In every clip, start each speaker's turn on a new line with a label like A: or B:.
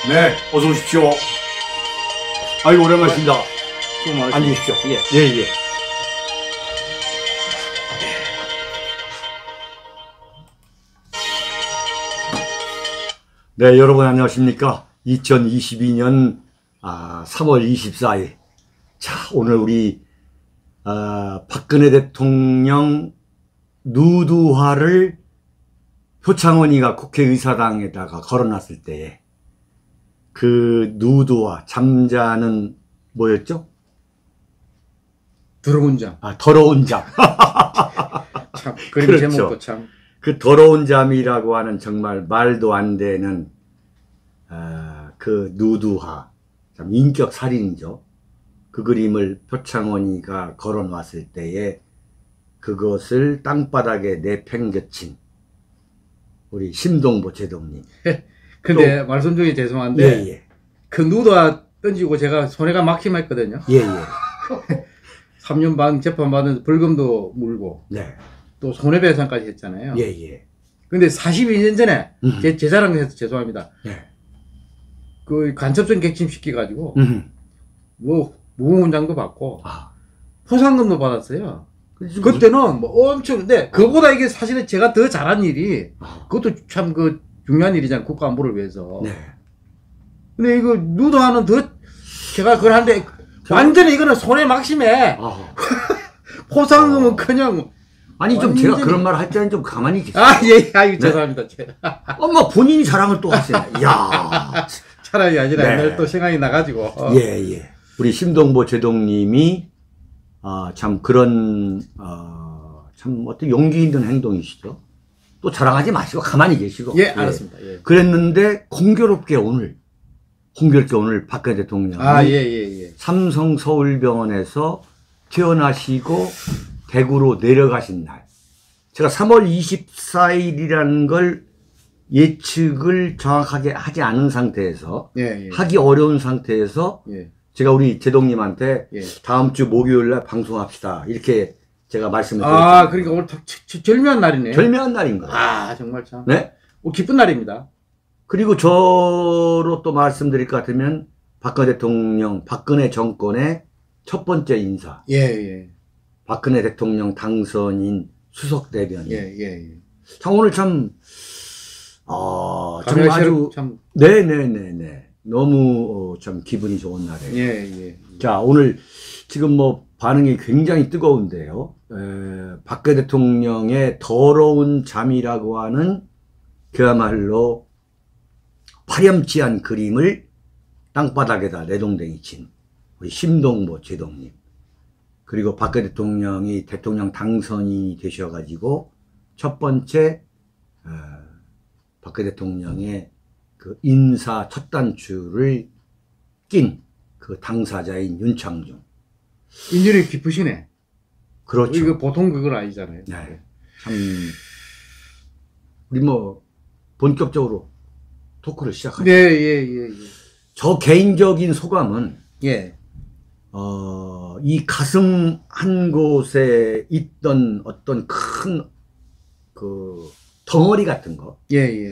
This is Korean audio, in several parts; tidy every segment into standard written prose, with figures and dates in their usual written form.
A: 네, 어서 오십시오. 아이고, 오랜만이십니다. 앉으십시오.
B: 예.
A: 예, 예. 네, 여러분 안녕하십니까? 2022년 3월 24일. 자, 오늘 우리 박근혜 대통령 누드화를 표창원이가 국회의사당에다가 걸어놨을 때에 그 누드화, 잠자는 뭐였죠?
B: 더러운 잠.
A: 더러운 잠.
B: 참, 그림
A: 그렇죠.
B: 제목도 참.
A: 그 더러운 잠이라고 하는 정말 말도 안 되는 그 누드화, 참 인격 살인이죠. 그 그림을 표창원이가 걸어놨을 때에 그것을 땅바닥에 내팽겨친 우리 심동보 제동님.
B: 근데 말씀 중에 죄송한데
A: 예.
B: 그 누드화 던지고 제가 손해가 막힘했거든요.
A: 예.
B: 3년 반 재판받은 벌금도 물고
A: 네.
B: 또 손해배상까지 했잖아요.
A: 예.
B: 근데 42년 전에 제 자랑해서 죄송합니다.
A: 네.
B: 그 간첩성 객침시켜가지고 뭐 무공훈장도 받고 포상금도 받았어요. 그때는 뭐 엄청, 근데 그거보다 이게 사실은 제가 더 잘한 일이 그것도 참 그 중요한 일이잖아요. 국가 안보를 위해서.
A: 네.
B: 근데 이거 누드화는 더 제가 그걸 하는데 완전히 이거는 손해 막심해. 포상금은 그냥.
A: 아니 좀
B: 완전히...
A: 제가 그런 말 할 때는 좀 가만히 계세요.
B: 예. 아유,
A: 네?
B: 죄송합니다.
A: 엄마 본인이 자랑을 또 하시네. 야.
B: 차라리 아니라
A: 네.
B: 옛날에 또 생각이 나가지고.
A: 예. 우리 심동보 제동님이 참 그런 참 어떤 용기 있는 행동이시죠. 또 자랑하지 마시고 가만히 계시고.
B: 예, 알았습니다. 예.
A: 그랬는데 공교롭게 오늘 박근혜 대통령이
B: 예.
A: 삼성 서울병원에서 퇴원하시고 대구로 내려가신 날, 제가 3월 24일이라는 걸 예측을 정확하게 하지 않은 상태에서
B: 예.
A: 하기 어려운 상태에서
B: 예.
A: 제가 우리 제동님한테
B: 예.
A: 다음 주 목요일 날 방송합시다 이렇게 제가 말씀을 드렸잖아요.
B: 그러니까 오늘 절묘한 날이네요.
A: 절묘한 날인 거예요.
B: 정말 참.
A: 네?
B: 기쁜 날입니다.
A: 그리고 저로 또 말씀드릴 것 같으면 박근혜 정권의 첫 번째 인사.
B: 예.
A: 박근혜 대통령 당선인 수석 대변인.
B: 예.
A: 참 오늘 참 정말 아주
B: 참.
A: 네네네. 너무 참 기분이 좋은 날이에요.
B: 예.
A: 자, 오늘 지금 뭐 반응이 굉장히 뜨거운데요. 박근혜 대통령의 더러운 잠이라고 하는 그야말로 파렴치한 그림을 땅바닥에다 내동댕이 친 우리 심동보 제동님. 그리고 박근혜 대통령이 대통령 당선인이 되셔가지고 첫 번째 박근혜 대통령의 그 인사 첫 단추를 낀 그 당사자인 윤창중.
B: 인연이 깊으시네.
A: 그렇죠.
B: 이거 보통 그건 아니잖아요.
A: 네. 참 우리 뭐 본격적으로 토크를 시작하죠.
B: 예.
A: 저 개인적인 소감은
B: 예.
A: 이 가슴 한 곳에 있던 어떤 큰 그 덩어리 같은 거.
B: 예.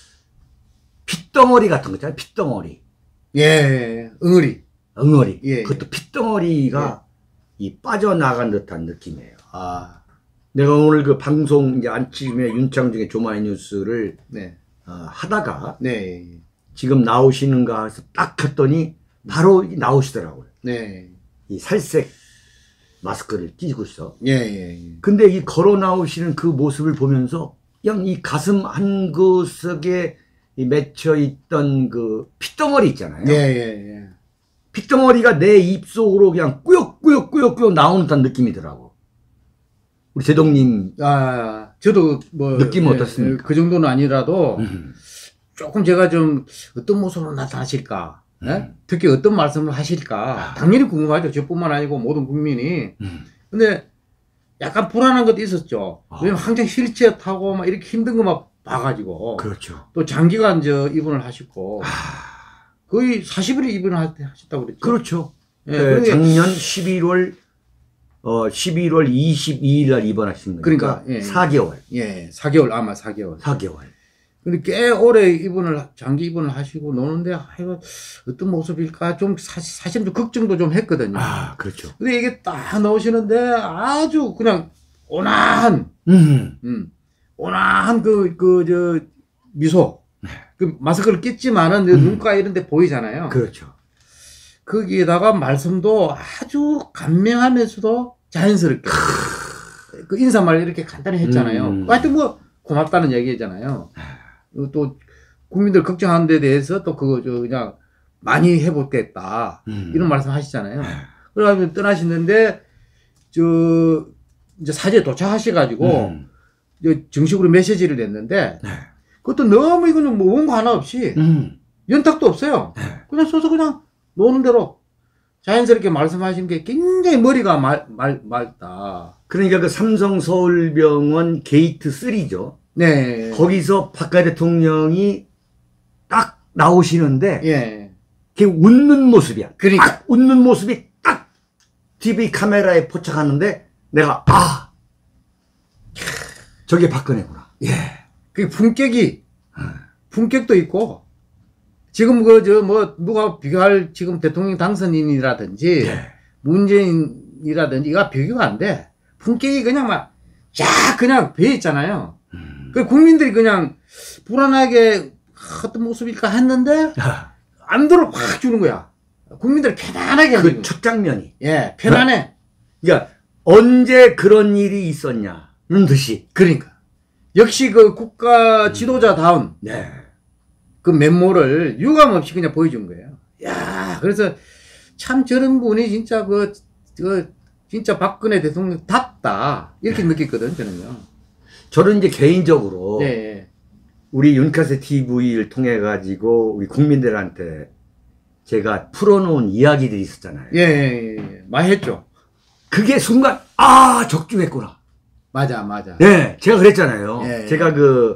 A: 핏덩어리 같은 거 있잖아요. 핏덩어리.
B: 예.
A: 응어리.
B: 예.
A: 그것도 핏덩어리가 이 빠져나간 듯한 느낌이에요. 내가 오늘 그 방송 이제 아침에 윤창중의 조마이 뉴스를 하다가
B: 네.
A: 지금 나오시는가 해서 딱 켰더니 바로 나오시더라고요.
B: 네.
A: 이 살색 마스크를 끼고 있어.
B: 예.
A: 근데 이 걸어 나오시는 그 모습을 보면서 그냥 이 가슴 한 구석에 맺혀 있던 그 핏덩어리 있잖아요.
B: 예.
A: 핏덩어리가 내 입속으로 그냥 꾸역꾸역 나오는 듯한 느낌이더라고. 우리 제동님.
B: 저도 뭐.
A: 느낌은 어떻습니까?
B: 그 정도는 아니라도 조금 제가 좀 어떤 모습으로 나타나실까? 특히 어떤 말씀을 하실까? 당연히 궁금하죠. 저뿐만 아니고 모든 국민이. 근데 약간 불안한 것도 있었죠. 왜냐면 항상 휠체어 타고 막 이렇게 힘든 거 막 봐가지고.
A: 그렇죠.
B: 또 장기간 입원을 하시고. 거의 40일 입원을 하셨다고 그랬죠.
A: 그렇죠.
B: 예,
A: 작년 11월 22일 날 입원하신 거니까
B: 그러니까
A: 4개월.
B: 예, 4개월 아마 4개월. 근데 꽤 오래 장기 입원을 하시고 노는데, 아이고, 어떤 모습일까? 좀, 사실 좀 걱정도 좀 했거든요.
A: 아, 그렇죠.
B: 근데 이게 딱 나오시는데 아주 그냥 온화한, 온화한 미소. 그 마스크를 꼈지만은 눈가 이런 데 보이잖아요.
A: 그렇죠.
B: 거기에다가 말씀도 아주 간명하면서도 자연스럽게. 그 인사말 이렇게 간단히 했잖아요. 하여튼 뭐, 고맙다는 얘기잖아요. 또, 국민들 걱정하는 데 대해서 또 그냥 많이 해보겠다. 이런 말씀 하시잖아요. 그래가지고 떠나시는데, 이제 사제에 도착하셔가지고, 이제 정식으로 메시지를 냈는데, 그것도 너무 이거는 뭐 원고 하나 없이, 연탁도 없어요. 그냥 써서 그냥 노는 대로 자연스럽게 말씀하신 게 굉장히 머리가 맑다.
A: 그러니까 그 삼성 서울병원 게이트 3죠.
B: 네.
A: 거기서 박근혜 대통령이 딱 나오시는데,
B: 예.
A: 걔 웃는 모습이야.
B: 그러니까.
A: 딱 웃는 모습이 딱 TV 카메라에 포착하는데, 내가, 저게 박근혜구나.
B: 예. 그 품격도 있고, 지금 누가 비교할 지금 대통령 당선인이라든지, 문재인이라든지, 이가 비교가 안 돼. 품격이 그냥 그냥 배어 있잖아요. 그 국민들이 그냥 불안하게 어떤 모습일까 했는데, 안도를 확 주는 거야. 국민들 편안하게 하는
A: 그 첫 장면이.
B: 예, 편안해.
A: 그러니까, 언제 그런 일이 있었냐는 듯이.
B: 그러니까. 역시 그 국가 지도자다운
A: 네.
B: 그 면모를 유감없이 그냥 보여준 거예요. 야, 그래서 참 저런 분이 진짜 진짜 박근혜 대통령답다. 이렇게 느꼈거든, 저는요.
A: 저는 이제 개인적으로.
B: 네.
A: 우리 윤카세 TV를 통해 가지고 우리 국민들한테 제가 풀어놓은 이야기들이 있었잖아요.
B: 예. 많이 했죠.
A: 그게 순간 적중했구나.
B: 맞아.
A: 네, 제가 그랬잖아요.
B: 예.
A: 제가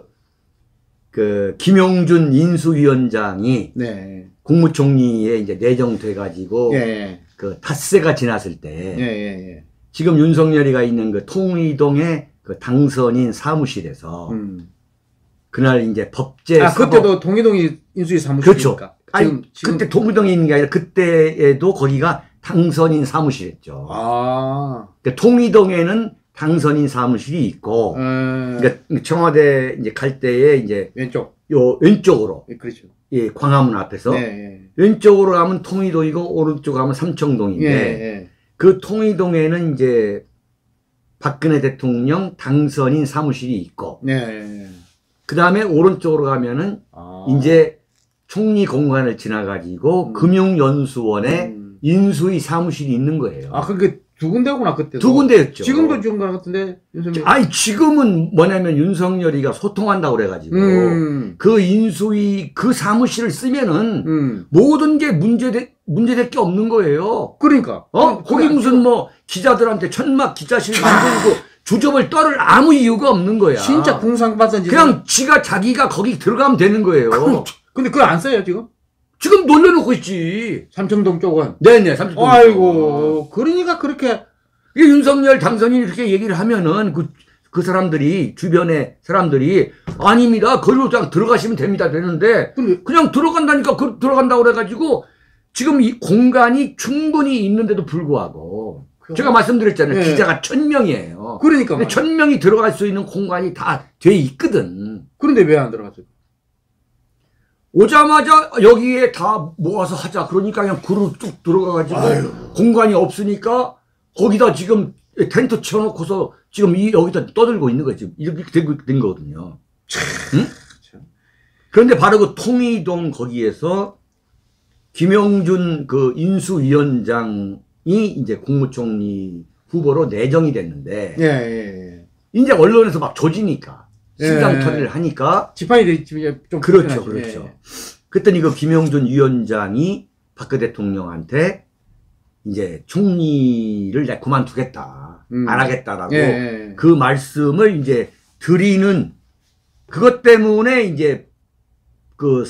A: 김용준 인수위원장이
B: 네.
A: 국무총리에 이제 내정돼 가지고
B: 예.
A: 그 닷새가 지났을 때
B: 예.
A: 지금 윤석열이가 있는 그 통의동의 그 당선인 사무실에서 그날 이제
B: 그때도 동의동이 인수위 사무실이니까.
A: 그렇죠.
B: 지금
A: 그때 동의동에 있는 게 아니라 그때에도 거기가 당선인 사무실이었죠. 그러니까 통의동에는 당선인 사무실이 있고, 그러니까 청와대 이제 갈 때에 이제 왼쪽으로.
B: 그렇죠.
A: 예, 광화문 앞에서.
B: 네.
A: 왼쪽으로 가면 통의동이고, 오른쪽으로 가면 삼청동인데, 그 통의동에는 이제 박근혜 대통령 당선인 사무실이 있고, 그 다음에 오른쪽으로 가면은 이제 총리 공간을 지나가지고 금융연수원에 인수위 사무실이 있는 거예요.
B: 그게 두 군데구나, 그때도.
A: 두 군데였죠.
B: 지금도 지금 같은데, 윤석열.
A: 지금은 뭐냐면 윤석열이가 소통한다고 그래가지고, 그 인수위, 그 사무실을 쓰면은, 모든 게 문제될 게 없는 거예요.
B: 그러니까.
A: 거기 무슨 기자들한테 천막 기자실 만들고, 주접을 떨을 아무 이유가 없는 거야.
B: 진짜 궁상받은
A: 그냥 자기가 거기 들어가면 되는 거예요.
B: 근데 그걸 안 써요, 지금?
A: 지금 놀려놓고 있지.
B: 삼청동 쪽은.
A: 네네, 삼청동.
B: 아이고, 그러니까 그렇게.
A: 이게 윤석열 당선인이 이렇게 얘기를 하면은 그 사람들이, 주변의 사람들이, 아닙니다. 거기로 그냥 들어가시면 됩니다. 되는데, 그냥 들어간다니까, 들어간다고 그래가지고, 지금 이 공간이 충분히 있는데도 불구하고, 제가 말씀드렸잖아요. 기자가 1000명이에요.
B: 그러니까.
A: 근데 1000명이 들어갈 수 있는 공간이 다 돼 있거든.
B: 그런데 왜 안 들어갔어요?
A: 오자마자 여기에 다 모아서 하자. 그러니까 그냥 그룹 쭉 들어가가지고 공간이 없으니까 거기다 지금 텐트 쳐놓고서 지금 여기다 떠들고 있는 거지. 이렇게 된 거거든요. 응? 그런데 바로 그 통의동 거기에서 김용준 그 인수위원장이 이제 국무총리 후보로 내정이 됐는데 이제 언론에서 막 조지니까. 신상털이를 하니까.
B: 지판이 좀.
A: 그렇죠. 그랬더니 그 김용준 위원장이 박근혜 대통령한테 이제 총리를 내가 그만두겠다. 안 하겠다라고 그 말씀을 이제 드리는 그것 때문에 이제 그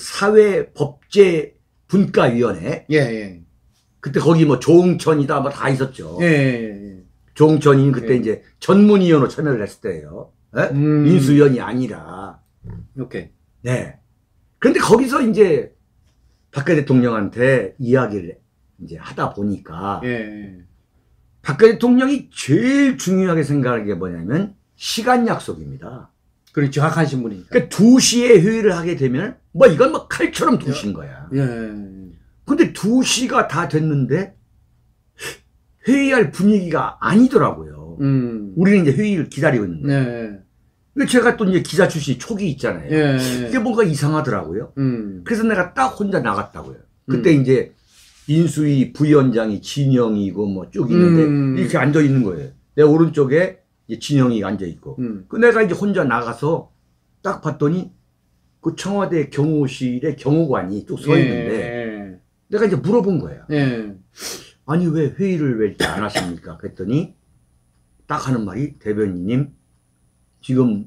A: 사회법제분과위원회. 그때 거기 조홍천이다 다 있었죠. 조홍천이 그때 이제 전문위원으로 참여를 했을 때예요. 인수위원이 아니라.
B: 오케이.
A: 네. 그런데 거기서 이제 박근혜 대통령한테 이야기를 이제 하다 보니까
B: 예.
A: 박근혜 대통령이 제일 중요하게 생각하는 게 뭐냐면 시간 약속입니다.
B: 그리고 정확한 신분이니까.
A: 그러니까 2시에 회의를 하게 되면 뭐 이건 뭐 칼처럼 2시인 거야.
B: 예.
A: 근데 2시가 다 됐는데 회의할 분위기가 아니더라고요. 우리는 이제 회의를 기다리고 있는 거예요.
B: 네.
A: 근데 제가 또 이제 기자 출신 촉이 있잖아요.
B: 예.
A: 이게 뭔가 이상하더라고요. 그래서 내가 딱 혼자 나갔다고요. 그때 이제 인수위 부위원장이 진영이고 뭐 쭉 있는데 이렇게 앉아 있는 거예요. 내 오른쪽에 이제 진영이 앉아 있고. 그 내가 이제 혼자 나가서 딱 봤더니 그 청와대 경호실에 경호관이 쭉 서 있는데
B: 예.
A: 내가 이제 물어본 거야.
B: 예.
A: 아니 왜 회의를 왜 이렇게 안 하십니까? 그랬더니 딱 하는 말이 대변인님 지금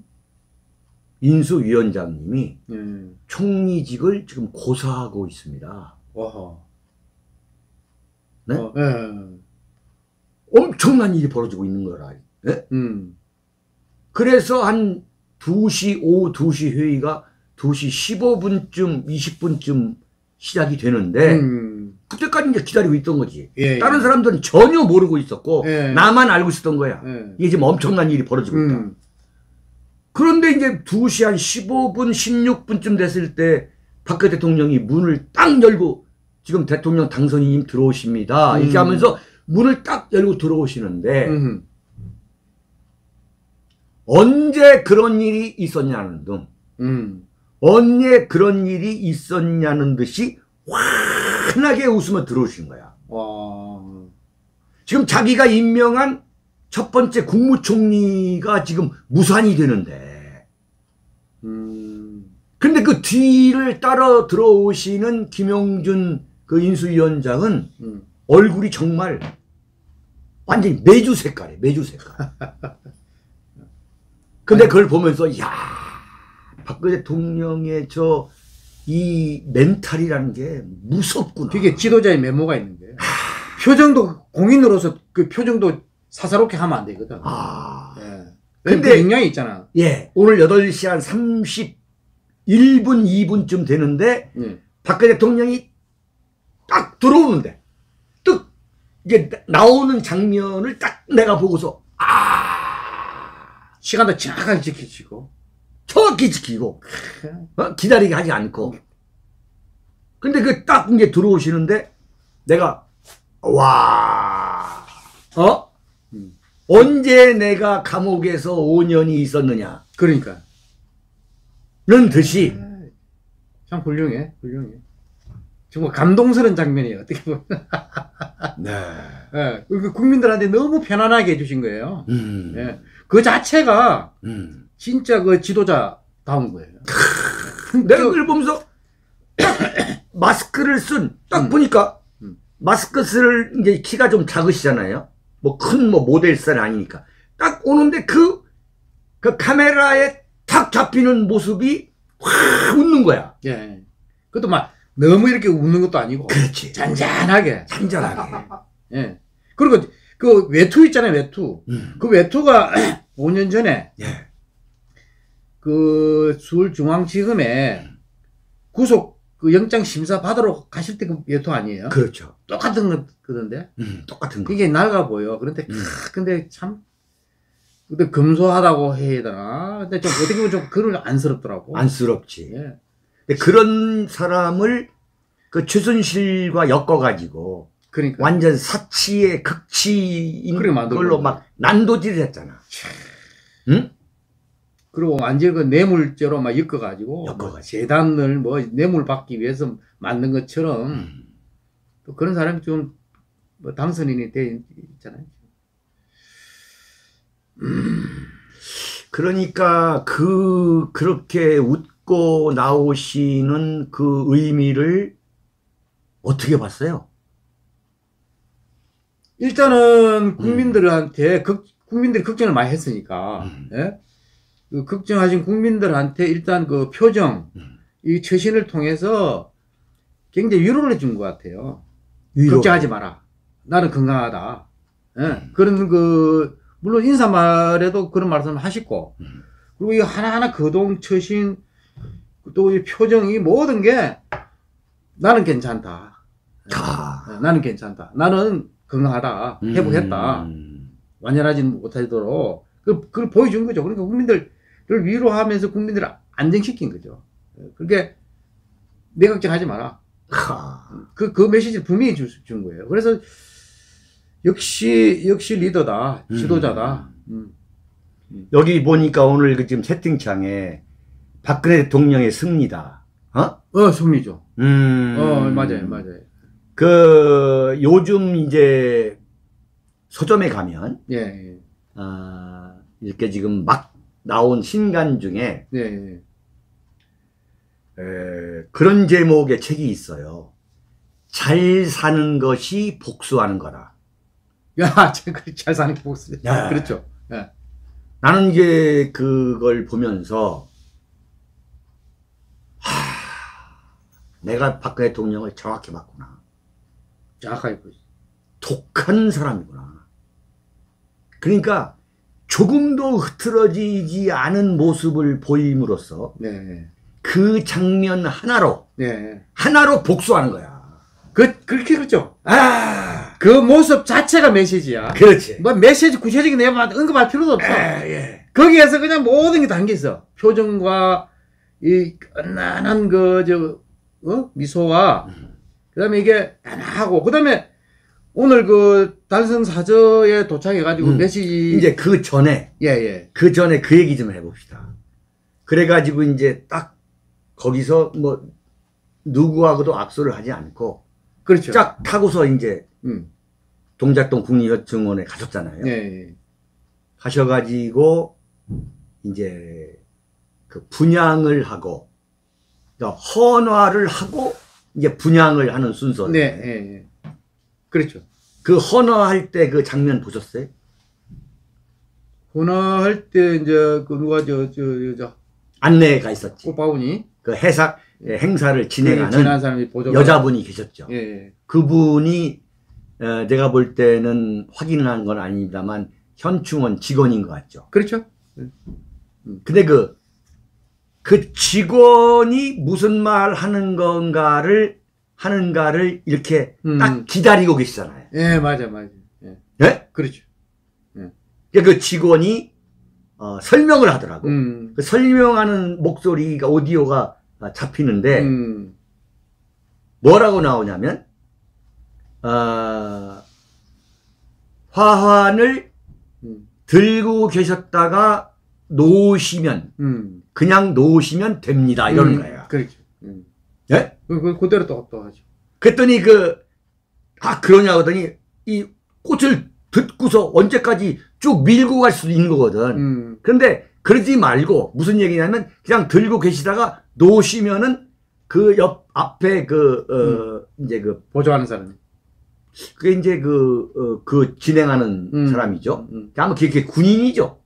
A: 인수위원장님이
B: 예.
A: 총리직을 지금 고사하고 있습니다.
B: 와하.
A: 네?
B: 예.
A: 엄청난 일이 벌어지고 있는 거라. 네? 그래서 한 2시, 오후 2시 회의가 2시 15분쯤, 20분쯤 시작이 되는데, 그때까지 이제 기다리고 있던 거지.
B: 예.
A: 다른 사람들은 전혀 모르고 있었고,
B: 예.
A: 나만 알고 있었던 거야.
B: 예.
A: 이게 지금 엄청난 일이 벌어지고 있다. 그런데 이제 2시 한 15분, 16분쯤 됐을 때, 박근혜 대통령이 문을 딱 열고, 지금 대통령 당선인님 들어오십니다. 이렇게 하면서 문을 딱 열고 들어오시는데, 언제 그런 일이 있었냐는 등, 언제 그런 일이 있었냐는 듯이 환하게 웃으며 들어오신 거야.
B: 와.
A: 지금 자기가 임명한 첫 번째 국무총리가 지금 무산이 되는데, 근데 그 뒤를 따라 들어오시는 김용준 그 인수위원장은 얼굴이 정말 완전히 메주 색깔이에요. 메주 색깔. 근데 그걸 보면서 야 박근혜 대통령의 저 이 멘탈이라는 게 무섭구나.
B: 그게 지도자의 메모가 있는 거예요. 표정도 공인으로서 그 표정도 사사롭게 하면 안 되거든. 예. 근데 그 영향이 있잖아.
A: 예. 오늘 8시 한 31분 2분쯤 되는데 박근혜 대통령이 딱 들어오는데 뚝 이게 나오는 장면을 딱 내가 보고서
B: 시간도 정확하게 지키시고
A: 정확히 지키고 기다리게 하지 않고. 근데 그 딱 이제 들어오시는데 내가 와 언제 내가 감옥에서 5년이 있었느냐.
B: 그러니까
A: 는 듯이
B: 참 훌륭해. 훌륭해. 정말 감동스러운 장면이에요. 어떻게 보면.
A: 네.
B: 예. 국민들한테 너무 편안하게 해주신 거예요. 예. 그 자체가 진짜 그 지도자다운 거예요.
A: 내가 그걸 보면서 마스크를 딱 보니까 마스크 쓸 이제 키가 좀 작으시잖아요. 뭐 큰 뭐 모델살이 아니니까 딱 오는데 그 카메라에 탁 잡히는 모습이 확 웃는 거야.
B: 예. 그것도 막 너무 이렇게 웃는 것도 아니고.
A: 그렇지.
B: 잔잔하게.
A: 잔잔하게.
B: 예. 그리고 그 외투 있잖아요, 외투. 그 외투가 5년 전에
A: 예.
B: 그 서울중앙지검에 구속 그 영장 심사 받으러 가실 때 그 외투 아니에요?
A: 그렇죠.
B: 똑같은 거던데.
A: 똑같은 거.
B: 이게 낡아 보여. 그런데 근데 참 근데 검소하다고 해야 되나? 근데 좀 어떻게 보면 좀 그런 안쓰럽더라고.
A: 안쓰럽지.
B: 예.
A: 근데 그런 사람을 그 최순실과 엮어가지고
B: 그러니까
A: 완전 사치의 극치인
B: 그래, 만들고.
A: 걸로 막 난도질을 했잖아. 응?
B: 그리고 완전 그 뇌물죄로 막 엮어가지고
A: 엮어가지고.
B: 재단을 뭐 뇌물 받기 위해서 만든 것처럼 또 그런 사람이 좀 뭐 당선인이 돼 있잖아요.
A: 그러니까 그렇게 웃고 나오시는 그 의미를 어떻게 봤어요?
B: 일단은 국민들한테 국민들이 걱정을 많이 했으니까 예? 그 걱정하신 국민들한테 일단 그 표정 이 처신을 통해서 굉장히 위로를 해준 것 같아요. 걱정하지 마라. 나는 건강하다. 예? 그런 그 물론 인사말에도 그런 말씀을 하시고 그리고 이 하나하나 거동 처신 또 이 표정이 모든 게 나는 괜찮다. 나는 괜찮다. 나는 건강하다. 회복했다. 완전하지는 못하도록 그걸 보여준 거죠. 그러니까 국민들을 위로하면서 국민들을 안정시킨 거죠. 그렇게 내 걱정하지 마라. 그 메시지를 분명히 준 거예요. 그래서 역시 리더다. 지도자다.
A: 여기 보니까 오늘 그 지금 채팅창에 박근혜 대통령의 승리다.
B: 승리죠. 맞아요.
A: 그 요즘 이제 서점에 가면
B: 예.
A: 이렇게 지금 막 나온 신간 중에
B: 예.
A: 그런 제목의 책이 있어요. 잘 사는 것이 복수하는 거다.
B: 야, 잘 사는 게 복수. 그렇죠. 예.
A: 나는 이제 그걸 보면서 내가 박근혜 대통령을 정확히 봤구나.
B: 정확하게 보지.
A: 독한 사람이구나. 그러니까 조금도 흐트러지지 않은 모습을 보임으로써
B: 네.
A: 그 장면 하나로
B: 네.
A: 복수하는 거야.
B: 그렇게 그렇죠. 그 모습 자체가 메시지야.
A: 그렇지.
B: 뭐 메시지 구체적인 내용 언급할 필요도 없어.
A: 예.
B: 거기에서 그냥 모든 게 담겨 있어. 표정과 이 은난한 미소와 그다음에 이게 단아하고 그다음에 오늘 그 달성 사저에 도착해가지고 메시지
A: 이제 그 전에 그 얘기 좀 해봅시다. 그래가지고 이제 딱 거기서 뭐 누구하고도 악수를 하지 않고
B: 그렇죠.
A: 쫙 타고서 이제 동작동 국립여충원에 가셨잖아요.
B: 예.
A: 가셔가지고 이제 그 분향을 하고 그러니까 헌화를 하고 이제 분향을 하는 순서.
B: 네. 그렇죠.
A: 그 헌화할 때 그 장면 보셨어요?
B: 헌화할 때 이제 그 누가
A: 안내에 가 있었지.
B: 꽃바구니
A: 그 행사를 진행하는
B: 사람이
A: 여자분이 계셨죠.
B: 예.
A: 그분이 내가 볼 때는 확인한 건 아닙니다만 현충원 직원인 것 같죠.
B: 그렇죠.
A: 근데 그 직원이 무슨 말 하는가를 이렇게 딱 기다리고 계시잖아요.
B: 예, 맞아.
A: 예?
B: 그렇죠.
A: 그 직원이 설명을 하더라고. 그 설명하는 목소리가 오디오가 잡히는데 뭐라고 나오냐면 화환을 들고 계셨다가 놓으시면 그냥 놓으시면 됩니다. 이러는 거야.
B: 그렇죠.
A: 예?
B: 그대로 또 하죠.
A: 그랬더니 그러냐 하더니 이 꽃을 듣고서 언제까지 쭉 밀고 갈 수도 있는 거거든. 그런데 그러지 말고 무슨 얘기냐면 그냥 들고 계시다가 놓으시면은 그 옆 앞에 이제
B: 보조하는 사람.
A: 그게 이제 그 진행하는 사람이죠. 아마 그게 군인이죠.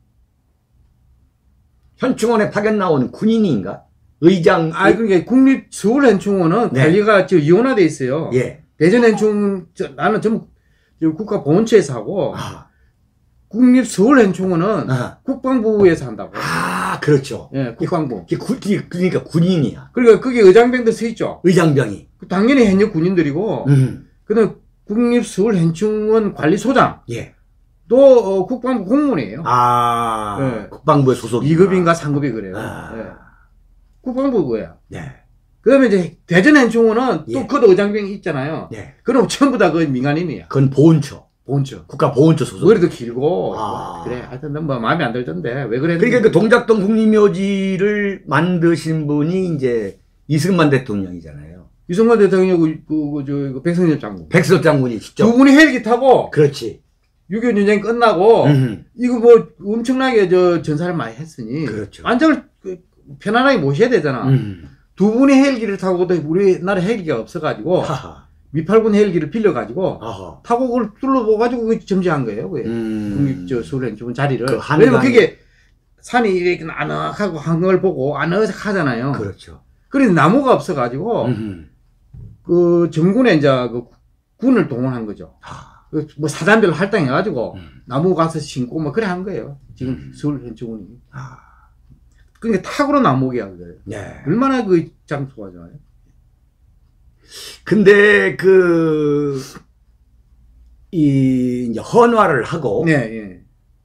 A: 현충원에 파견 나온 군인인가? 의장.
B: 그러니까 국립 서울현충원은 관리가 지금 이원화돼 있어요.
A: 예.
B: 대전현충 나는 전부 국가보훈처에서 하고 국립 서울현충원은 국방부에서 한다고.
A: 그렇죠.
B: 예, 국방부.
A: 그러니까 군인이야.
B: 그러니까 거기 의장병들 서 있죠.
A: 의장병이.
B: 당연히 현역 군인들이고. 그다음 국립 서울현충원 관리소장.
A: 예.
B: 또 국방부 공무원이에요.
A: 예. 국방부의 소속.
B: 2급인가 3급이 그래요. 예. 국방부고요.
A: 네.
B: 그다음에 이제 대전현충원은
A: 예.
B: 또 그도 의장병이 있잖아요.
A: 예.
B: 그럼 전부 다 그 민간인이야.
A: 그건 보훈처.
B: 보훈처.
A: 국가보훈처 소속.
B: 머리도 길고. 그래. 하여튼 뭐 마음에 안 들던데 왜 그래?
A: 그러니까 그 동작동 국립묘지를 만드신 분이 이제 이승만 대통령이잖아요.
B: 이승만 대통령하고 그 백성엽 장군.
A: 백석 장군이 직접.
B: 두 분이 헬기 타고.
A: 그렇지.
B: 6.25 전쟁 끝나고 이거 뭐 엄청나게 전사를 많이 했으니.
A: 그렇죠.
B: 완전히 편안하게 모셔야 되잖아. 두 분이 헬기를 타고 우리나라 헬기가 없어가지고 미팔군 헬기를 빌려가지고 타고 그걸 둘러보가지고 점지한 거예요. 국립 서울현충원 자리를. 왜냐면 그게 산이 이렇게 아늑하고 한강을 보고 아늑하잖아요.
A: 그렇죠.
B: 그래서 나무가 없어가지고 그 정군에 이제 그 군을 동원한 거죠. 뭐 사단별로 할당해가지고 나무 가서 심고 뭐 그래 한 거예요. 지금 서울현충원이. 그러니까 탁으로 나무기야, 그래.
A: 네.
B: 얼마나 그 장소가 좋아요.
A: 근데 이제 헌화를 하고,
B: 네, 예.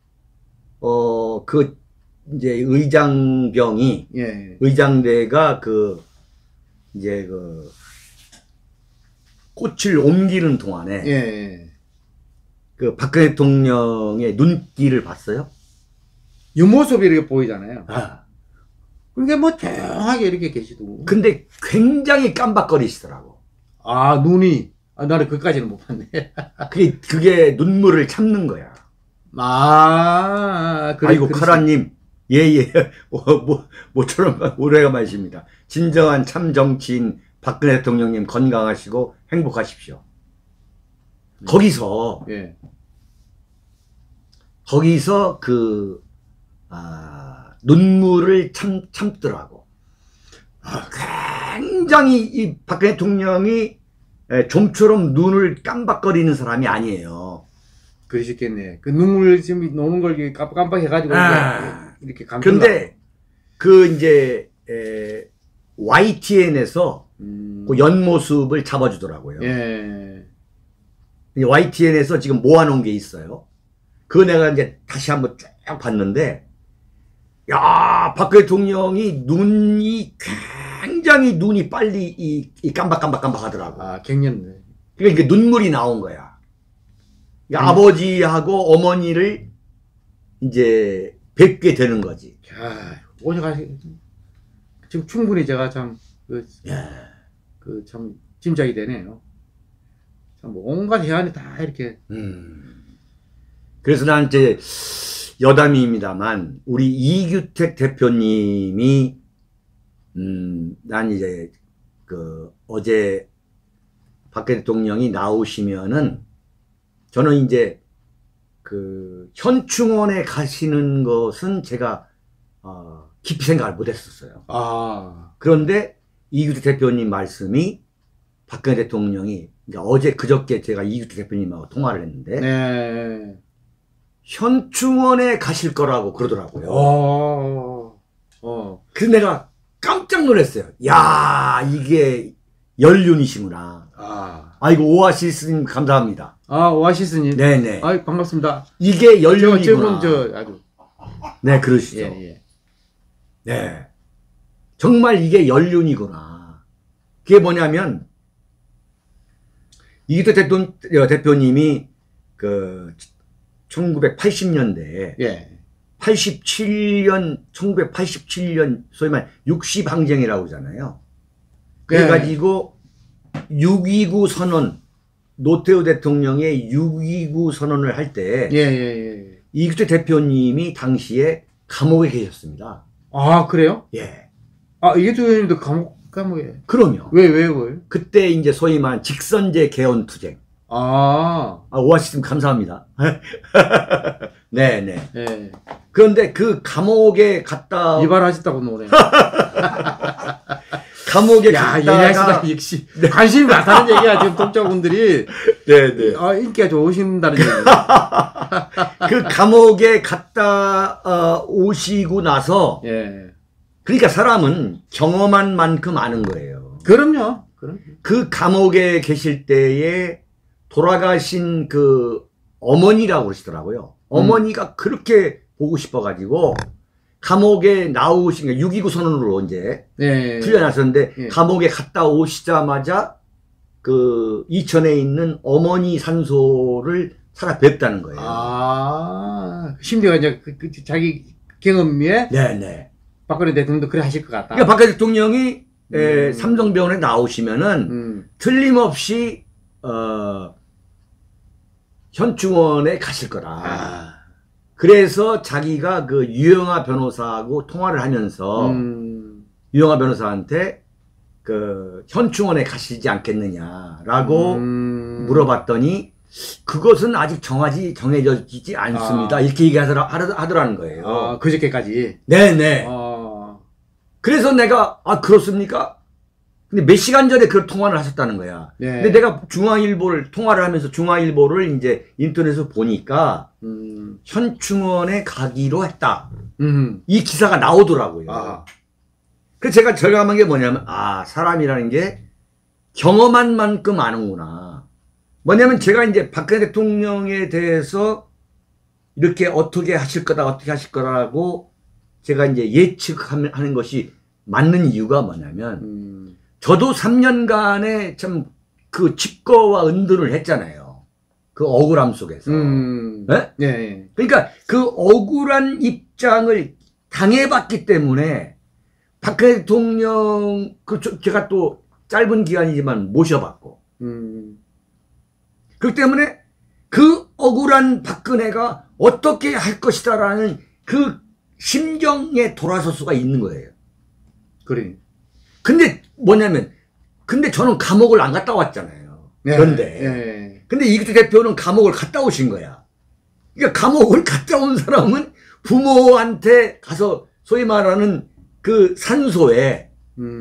A: 이제 의장병이,
B: 예.
A: 의장대가 이제 꽃을 옮기는 동안에,
B: 예. 예.
A: 박근혜 대통령의 눈길을 봤어요?
B: 옆모습이 이렇게 보이잖아요.
A: 아.
B: 그러니까 뭐 조용하게 이렇게 계시더고.
A: 근데 굉장히 깜박거리시더라고.
B: 아, 눈이. 아, 나는 그까지는 못 봤네.
A: 그게 눈물을 참는 거야.
B: 아, 그래.
A: 아이고, 카라님. 예, 예. 모처럼 오래간만이십니다. 진정한 참 정치인 박근혜 대통령님 건강하시고 행복하십시오. 거기서
B: 예.
A: 눈물을 참더라고. 굉장히 이 박근혜 대통령이 좀처럼 눈을 깜박거리는 사람이 아니에요.
B: 그러셨겠네. 그 눈물 지금 노는 걸 깜빡 해가지고 이렇게 감정.
A: 근데 이제 YTN에서 그 연모습을 잡아주더라고요.
B: 예.
A: YTN에서 지금 모아놓은 게 있어요. 그거 내가 이제 다시 한번 쭉 봤는데, 야, 박근혜 대통령이 굉장히 눈이 빨리 이 깜박깜박 하더라고.
B: 아, 갱년네.
A: 그러니까 이게 눈물이 나온 거야. 아버지하고 어머니를 이제 뵙게 되는 거지.
B: 야, 오셔가지고 지금 충분히 제가 참 참 짐작이 되네요. 참 온갖 해안이 다 이렇게.
A: 그래서 난 이제 여담입니다만 우리 이규택 대표님이 난 이제 어제 박근혜 대통령이 나오시면은 저는 이제 현충원에 가시는 것은 제가 깊이 생각을 못했었어요.
B: 아,
A: 그런데 이규택 대표님 말씀이 박근혜 대통령이 그러니까 어제 그저께 제가 이규택 대표님하고 통화를 했는데
B: 네.
A: 현충원에 가실 거라고 그러더라고요. 그래서 내가 깜짝 놀랐어요. 야, 이게 연륜이시구나. 아이고, 오아시스님 감사합니다.
B: 아, 오아시스님.
A: 네네.
B: 아, 반갑습니다.
A: 이게 연륜이구나.
B: 아주.
A: 네, 그러시죠.
B: 예, 예.
A: 네. 정말 이게 연륜이구나. 그게 뭐냐면, 이규택 대표님이 1980년대에
B: 예.
A: 1987년 소위 말 60항쟁이라고 그러잖아요. 그래가지고 6.29 선언, 노태우 대통령의 6.29 선언을 할 때
B: 예.
A: 이규택 대표님이 당시에 감옥에 계셨습니다.
B: 아, 그래요?
A: 예.
B: 아, 이규택 의원님도 감옥에.
A: 그럼요.
B: 왜요?
A: 그때 이제 소위 말 직선제 개헌 투쟁. 오아시스님 감사합니다. 네네.
B: 예.
A: 그런데 그 감옥에 갔다
B: 이발하셨다고 노래.
A: 감옥에
B: 야,
A: 갔다가
B: 역시 관심이 많다는 얘기야. 지금 독자분들이
A: 네네.
B: 인기가 좋으신다는 얘기.
A: 그 감옥에 갔다 오시고 나서
B: 예.
A: 그러니까 사람은 경험한 만큼 아는 거예요.
B: 그럼요.
A: 그 감옥에 계실 때에 돌아가신 그 어머니라고 그러시더라고요. 어머니가 그렇게 보고 싶어가지고 감옥에 나오신 게 6.29 선언으로 이제 풀려나셨는데
B: 예.
A: 감옥에 갔다 오시자마자 그 이천에 있는 어머니 산소를 찾아뵙다는 거예요.
B: 심지어 이제 자기 경험에
A: 네네.
B: 박근혜 대통령도 그래 하실 것 같다.
A: 그러니까 박근혜 대통령이 삼성병원에 나오시면은 틀림없이 현충원에 가실 거다. 그래서 자기가 그 유영아 변호사하고 통화를 하면서 유영아 변호사한테 그 현충원에 가시지 않겠느냐라고 물어봤더니 그것은 아직 정해지지 않습니다. 이렇게 얘기하더라는 거예요.
B: 그저께까지.
A: 네네. 그래서 내가 그렇습니까? 근데 몇 시간 전에 그 통화를 하셨다는 거야.
B: 네.
A: 근데 내가 중앙일보를 통화를 하면서 중앙일보를 이제 인터넷에서 보니까 현충원에 가기로 했다. 이 기사가 나오더라고요.
B: 아.
A: 그래서 제가 절감한 게 뭐냐면, 사람이라는 게 경험한 만큼 아는구나. 뭐냐면 제가 이제 박근혜 대통령에 대해서 이렇게 어떻게 하실 거라고 제가 이제 예측하는 것이 맞는 이유가 뭐냐면, 저도 3년간의 참 그 칩거와 은둔을 했잖아요. 그 억울함 속에서. 네?
B: 네.
A: 그러니까 그 억울한 입장을 당해봤기 때문에 박근혜 대통령, 제가 또 짧은 기간이지만 모셔봤고. 그렇기 때문에 그 억울한 박근혜가 어떻게 할 것이다라는 그 심정에 돌아설 수가 있는 거예요.
B: 그래.
A: 근데 뭐냐면, 근데 저는 감옥을 안 갔다 왔잖아요.
B: 네.
A: 그런데.
B: 네.
A: 근데 이규택 대표는 감옥을 갔다 오신 거야. 그러니까 감옥을 갔다 온 사람은 부모한테 가서 소위 말하는 그 산소에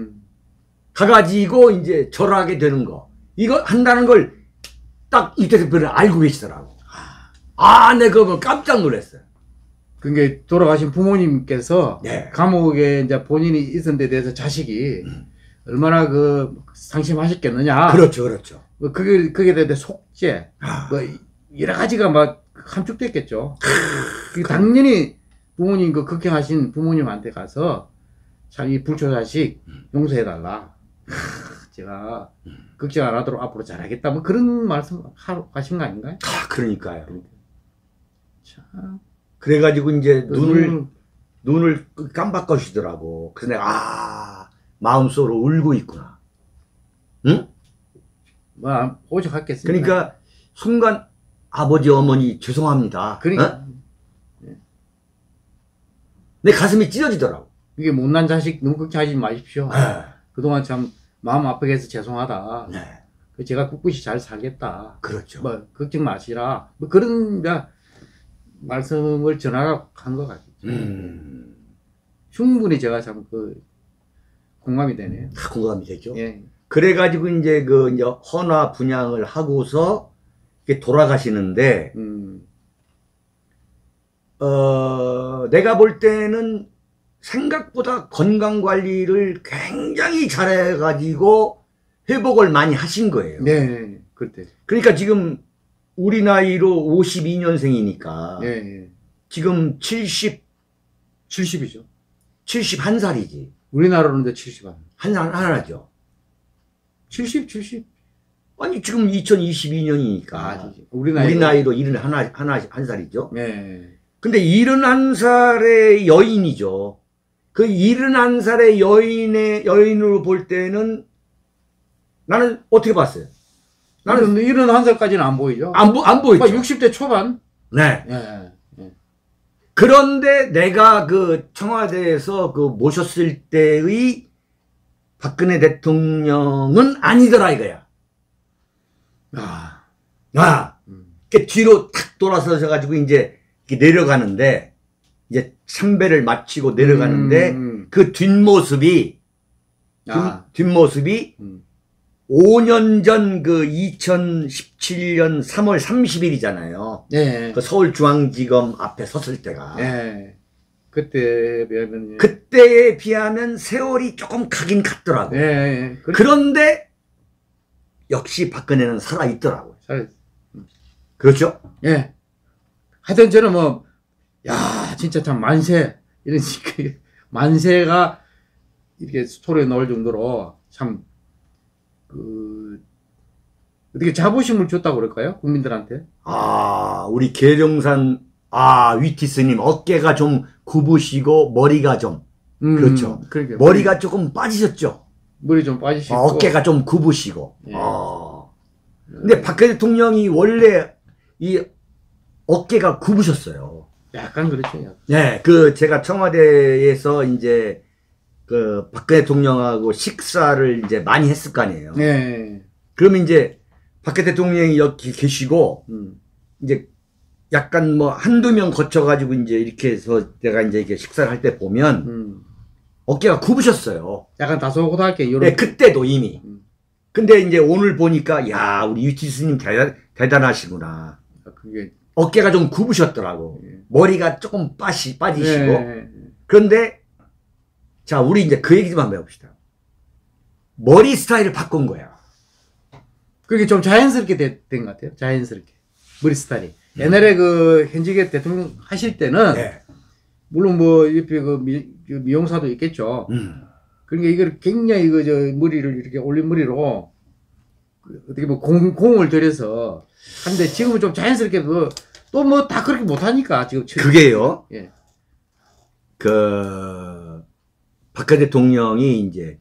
A: 가가지고 이제 절하게 되는 거. 이거 한다는 걸 딱 이규택 대표는 알고 계시더라고. 내가 그거 깜짝 놀랐어요.
B: 그게 돌아가신 부모님께서
A: 네.
B: 감옥에 이제 본인이 있은 데 대해서 자식이 얼마나 그 상심하셨겠느냐.
A: 그렇죠, 그렇죠.
B: 뭐 그게 대해 속죄, 뭐 여러 가지가 막 함축됐겠죠. 당연히 부모님 그 극행하신 부모님한테 가서 참 이 불초 자식 용서해달라. 제가 걱정 안 하도록 앞으로 잘하겠다. 뭐 그런 말씀 하신 거 아닌가요?
A: 그러니까요.
B: 참.
A: 그래가지고 이제 눈을 깜박거시더라고. 그래서 내가 마음속으로 울고 있구나. 응?
B: 뭐 오죽하겠습니까?
A: 그러니까 순간 아버지 어머니 죄송합니다.
B: 그러니까
A: 내 가슴이 찢어지더라고.
B: 이게 못난 자식 너무 걱정하지 마십시오.
A: 네.
B: 그동안 참 마음 아프게 해서 죄송하다.
A: 네.
B: 제가 꿋꿋이 잘 살겠다.
A: 그렇죠.
B: 뭐 걱정 마시라. 뭐 그런 말씀을 전하라고 한 것 같죠. 충분히 제가 참 공감이 되네요.
A: 공감이 되죠.
B: 예.
A: 그래가지고 이제 이제 헌화 분양을 하고서 이렇게 돌아가시는데, 내가 볼 때는 생각보다 건강 관리를 굉장히 잘해가지고 회복을 많이 하신 거예요.
B: 네, 그때.
A: 그러니까 지금 우리 나이로 52년생이니까
B: 예.
A: 지금
B: 70이죠.
A: 71살이지.
B: 우리나라로는 70안.
A: 하나죠.
B: 70.
A: 아니 지금 2022년이니까
B: 우리
A: 나이로 71살이죠.
B: 네.
A: 근데 71살의 여인이죠. 그 71살의 여인으로 볼 때는 나는 어떻게 봤어요?
B: 나는 71살까지는 안 보이죠.
A: 안 보이죠.
B: 60대 초반?
A: 네.
B: 예.
A: 그런데 내가 그 청와대에서 그 모셨을 때의 박근혜 대통령은 아니더라 이거야. 그 뒤로 탁 돌아서셔 가지고 이제 내려가는데 이제 참배를 마치고 내려가는데 그 뒷모습이 5년 전 그 2017년 3월 30일이잖아요.
B: 네.
A: 그 서울중앙지검 앞에 섰을 때가.
B: 네. 그때에
A: 비하면 세월이 조금 가긴 갔더라고.
B: 네.
A: 그런데 역시 박근혜는 살아있더라고요. 그렇죠?
B: 예. 하여튼 저는 진짜 참 만세, 이런 만세가 이렇게 스토리에 넣을 정도로 참, 어떻게 자부심을 줬다고 그럴까요? 국민들한테?
A: 우리 계룡산, 위티스님, 어깨가 좀 굽으시고, 머리가 좀, 그렇죠.
B: 그러니까
A: 머리가 조금 빠지셨죠?
B: 머리 좀 빠지시고.
A: 어깨가 좀 굽으시고.
B: 예.
A: 근데 박근혜 대통령이 원래 이 어깨가 굽으셨어요.
B: 약간 그렇죠.
A: 네, 제가 청와대에서 이제 박근혜 대통령하고 식사를 이제 많이 했을 거 아니에요.
B: 네.
A: 그러면 이제 박근혜 대통령이 여기 계시고, 이제 약간 한두 명 거쳐가지고 이제 이렇게 해서 내가 이제 이렇게 식사를 할 때 보면, 어깨가 굽으셨어요.
B: 약간 다소곳하게,
A: 네, 그때도 이미. 근데 이제 오늘 보니까, 우리 유티 스님 대단하시구나.
B: 그게.
A: 어깨가 좀 굽으셨더라고. 머리가 조금 빠지시고.
B: 예.
A: 그런데 자, 우리 이제 그 얘기 좀 한번 해봅시다. 머리 스타일을 바꾼 거야.
B: 그게 좀 자연스럽게 된 것 같아요. 자연스럽게. 머리 스타일이. 옛날에 그 현직의 대통령 하실 때는
A: 네.
B: 물론 뭐 옆에 그 미용사도 있겠죠. 그러니까 이걸 굉장히 그 저 머리를 이렇게 올린 머리로 어떻게 뭐 공을 들여서 하는데 지금은 좀 자연스럽게 또 뭐 다 그렇게 못하니까 지금.
A: 그게요.
B: 예.
A: 그 박근혜 대통령이 이제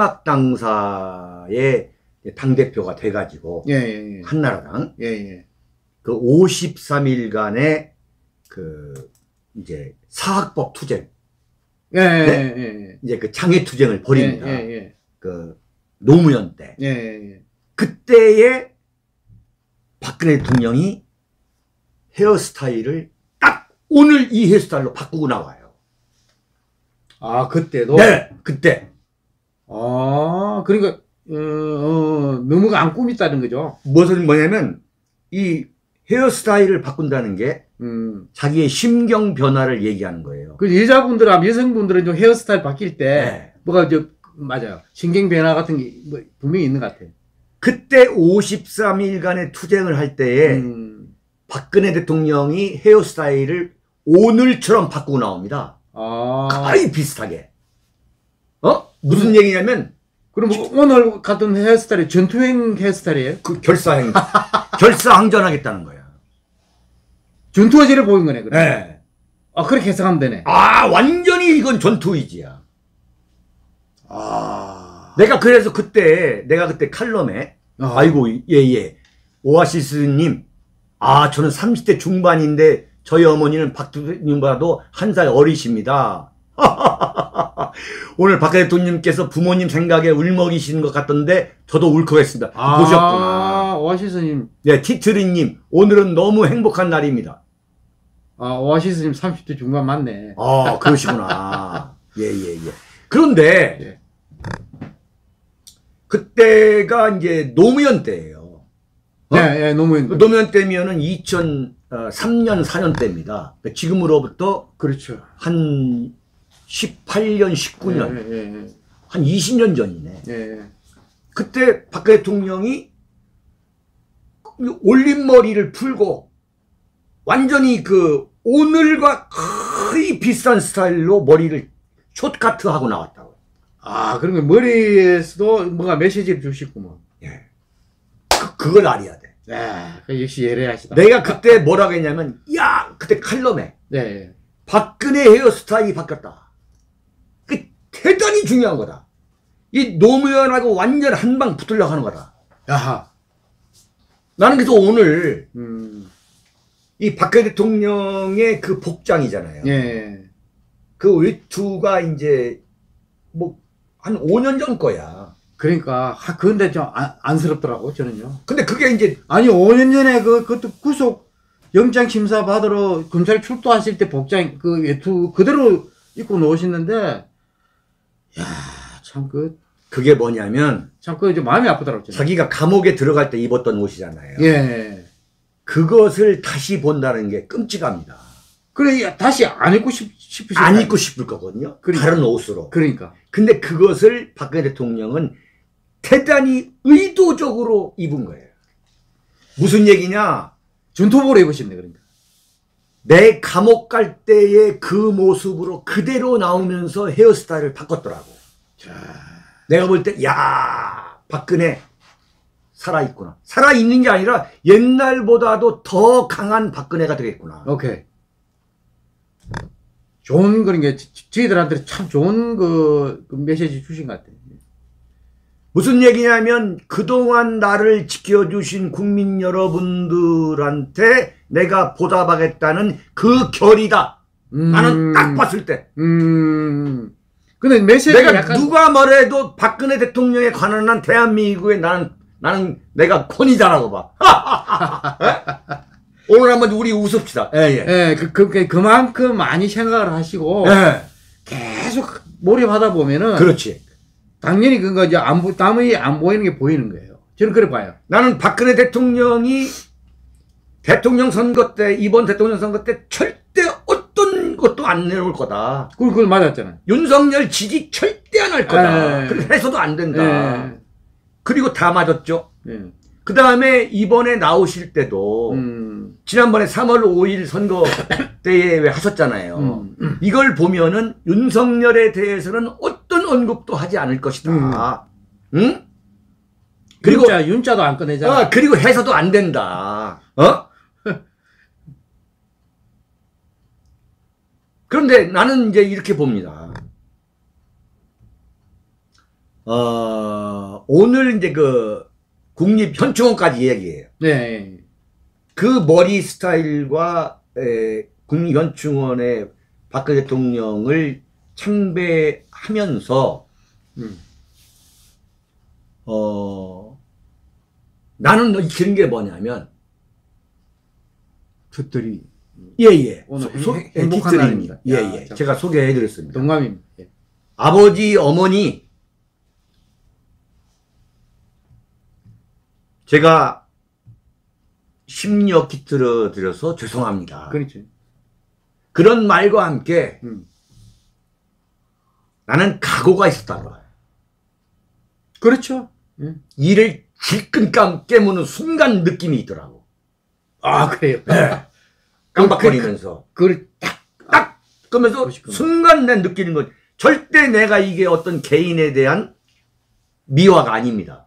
A: 천막당사의 당대표가 돼가지고
B: 예, 예, 예.
A: 한나라당
B: 예, 예.
A: 그 53일간의 그 이제 사학법 투쟁,
B: 예, 예,
A: 네?
B: 예, 예.
A: 이제 그 장애 투쟁을 벌입니다.
B: 예, 예,
A: 그 노무현 때.
B: 예, 예, 예.
A: 그때에 박근혜 대통령이 헤어스타일을 딱 오늘 이 헤어스타일로 바꾸고 나와요.
B: 아, 그때도?
A: 네, 그때.
B: 아, 그러니까, 너무 안 꾸밉다는 거죠.
A: 무슨 뭐냐면 이 헤어스타일을 바꾼다는 게 자기의 심경 변화를 얘기하는 거예요.
B: 그 여자분들하고 여성분들은 좀 헤어스타일 바뀔 때,
A: 네.
B: 뭐가 맞아요. 신경 변화 같은 게 뭐 분명히 있는 것 같아요.
A: 그때 53일간의 투쟁을 할 때에 박근혜 대통령이 헤어스타일을 오늘처럼 바꾸고 나옵니다.
B: 아.
A: 거의 비슷하게. 무슨 얘기냐면
B: 그럼 오늘 같은 헤어스타일이 전투행 헤어스타일이에요?
A: 그 결사항전하겠다는 거야.
B: 전투화제를 보인 거네, 그래.
A: 네.
B: 아, 그렇게 해석하면 되네.
A: 아, 완전히 이건 전투 의지야.
B: 아.
A: 내가 그때 칼럼에 아이고, 예. 오아시스님, 저는 30대 중반인데 저희 어머니는 박 대통령보다도 한 살 어리십니다. 오늘 박 대통령께서 부모님 생각에 울먹이시는 것 같던데 저도 울컥했습니다. 보셨구나.
B: 오아시스님.
A: 네, 티트리님, 오늘은 너무 행복한 날입니다.
B: 오아시스님 30대 중반 맞네.
A: 그러시구나. 예. 그런데
B: 예.
A: 그때가 이제 노무현 때예요.
B: 예,
A: 노무현 때면은 2003년, 4년 때입니다. 그러니까 지금으로부터
B: 그렇죠.
A: 한 18년, 19년,
B: 예.
A: 한 20년 전이네.
B: 예.
A: 그때 박 대통령이 올린 머리를 풀고 완전히 그 오늘과 거의 비슷한 스타일로 머리를 숏카트하고 나왔다고.
B: 그러니까 머리에서도 뭔가 메시지를 주시구먼.
A: 예. 그걸 알아야 돼.
B: 역시 예리하시다.
A: 내가 그때 뭐라고 했냐면, 그때 칼럼에
B: 네.
A: 박근혜 헤어스타일이 바뀌었다. 그 대단히 중요한 거다. 이 노무현하고 완전 한방 붙으려고 하는 거다.
B: 야하.
A: 나는 그래서 오늘 이 박근혜 대통령의 그 복장이잖아요.
B: 예.
A: 그 외투가 이제 뭐 한 5년 전 거야.
B: 그러니까 그런데 좀 안쓰럽더라고 저는요.
A: 근데 그게 이제
B: 아니 5년 전에 그것도 구속 영장 심사 받으러 검찰 출두하실 때 복장 그 외투 그대로 입고 나오시는데 참
A: 그게 뭐냐면
B: 참 좀 마음이 아프더라고요.
A: 자기가 감옥에 들어갈 때 입었던 옷이잖아요.
B: 예.
A: 그것을 다시 본다는 게 끔찍합니다.
B: 그래 다시 안 입고 싶으실
A: 안 입고 싶을 거거든요.
B: 그러니까.
A: 다른 옷으로.
B: 그러니까.
A: 근데 그것을 박근혜 대통령은 대단히 의도적으로 입은 거예요. 무슨 얘기냐?
B: 전투복으로 입으셨네 그러니까.
A: 내 감옥 갈 때의 그 모습으로 그대로 나오면서 헤어스타일을 바꿨더라고. 내가 볼 때 박근혜 살아있구나. 살아있는 게 아니라 옛날보다도 더 강한 박근혜가 되겠구나.
B: 오케이. 좋은 그런 게 저희들한테 참 좋은 그 메시지 주신 것 같아요.
A: 무슨 얘기냐면 그동안 나를 지켜주신 국민 여러분들한테 내가 보답하겠다는 그 결의다. 나는 딱 봤을 때.
B: 근데 메시지가
A: 내가
B: 약간
A: 누가 말해도 박근혜 대통령에 관한 한 대한민국에 나는 내가 권위자라고 봐. 오늘 한번 우리 웃읍시다.
B: 그만큼 많이 생각을 하시고 계속 몰입하다 보면은
A: 그렇지.
B: 당연히 그거 이제 남이 안 보이는 게 보이는 거예요. 저는 그래 봐요.
A: 나는 박근혜 대통령이 대통령 선거 때, 이번 대통령 선거 때 절대 어떤 것도 안 내놓을 거다.
B: 그걸 맞았잖아요.
A: 윤석열 지지 절대 안 할 거다.
B: 예.
A: 그렇게 해서도 안 된다.
B: 예.
A: 그리고 다 맞았죠.
B: 예.
A: 그 다음에 이번에 나오실 때도 지난번에 3월 5일 선거 때에 왜 하셨잖아요. 이걸 보면은 윤석열에 대해서는 어떤 언급도 하지 않을 것이다. 응? 그리고
B: 윤자도 안 꺼내잖아.
A: 그리고 해서도 안 된다. 그런데 나는 이제 이렇게 봅니다. 오늘 이제 그 국립현충원까지 얘기해요.
B: 네.
A: 그 머리 스타일과 국립현충원의 박근혜 대통령을 참배하면서 나는 그런 게 뭐냐면
B: 특들이
A: 예예
B: 오늘
A: 뒷뜰입니다.
B: 행복한 날입니다.
A: 예예 제가 소개해드렸습니다.
B: 동감입니다. 예.
A: 아버지 어머니 제가 심려 깃들어 드려서 죄송합니다.
B: 그렇죠.
A: 그런 말과 함께 나는 각오가 있었다는 거예요.
B: 그렇죠.
A: 이를 질끈 깨무는 순간 느낌이 있더라고.
B: 아, 그래요.
A: 네. 깜빡거리면서.
B: 그걸
A: 딱! 그러면서 순간 내 느끼는 건 절대 내가 이게 어떤 개인에 대한 미화가 아닙니다.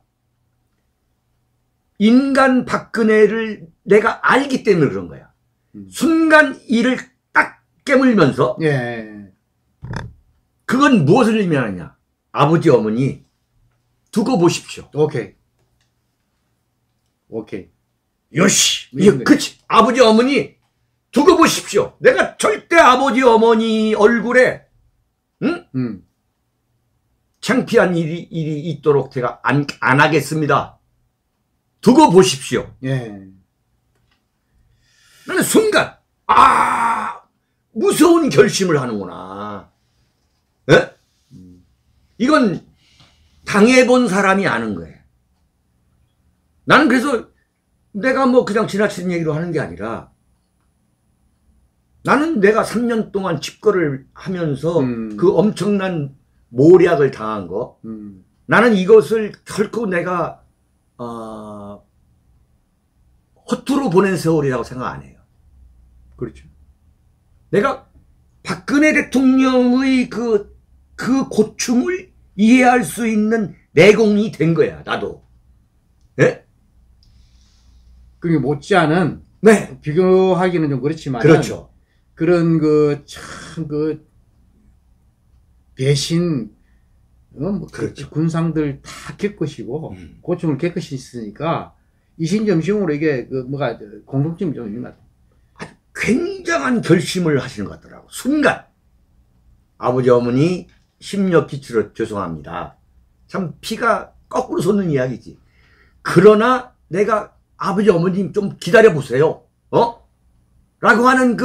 A: 인간 박근혜를 내가 알기 때문에 그런 거야. 순간 이를 딱 깨물면서
B: 예.
A: 그건 무엇을 의미하느냐. 아버지 어머니 두고 보십시오.
B: 오케이.
A: 요시. 그치. 아버지 어머니 두고 보십시오. 내가 절대 아버지 어머니 얼굴에 창피한 일이 있도록 제가 안 하겠습니다. 두고 보십시오.
B: 예.
A: 나는 순간 무서운 결심을 하는구나. 예? 이건 당해본 사람이 아는 거예요. 나는 그래서 내가 뭐 그냥 지나치는 얘기로 하는 게 아니라 나는 내가 3년 동안 집거를 하면서 그 엄청난 모략을 당한 거 나는 이것을 결코 내가 허투루 보낸 세월이라고 생각 안 해요.
B: 그렇죠.
A: 내가 박근혜 대통령의 그 고충을 이해할 수 있는 내공이 된 거야, 나도. 예?
B: 그게 못지않은,
A: 네.
B: 비교하기는 좀 그렇지만.
A: 그렇죠.
B: 그런 참 배신,
A: 그렇죠.
B: 군상들 다 겪으시고, 고충을 겪으시 있으니까, 이신점심으로 이게, 공통점이 좀 있는 것 같아요.
A: 아주 굉장한 결심을 하시는 것 같더라고. 순간. 아버지, 어머니, 심력 기치로 죄송합니다. 참 피가 거꾸로 솟는 이야기지. 그러나 내가 아버지, 어머님 좀 기다려보세요. 라고 하는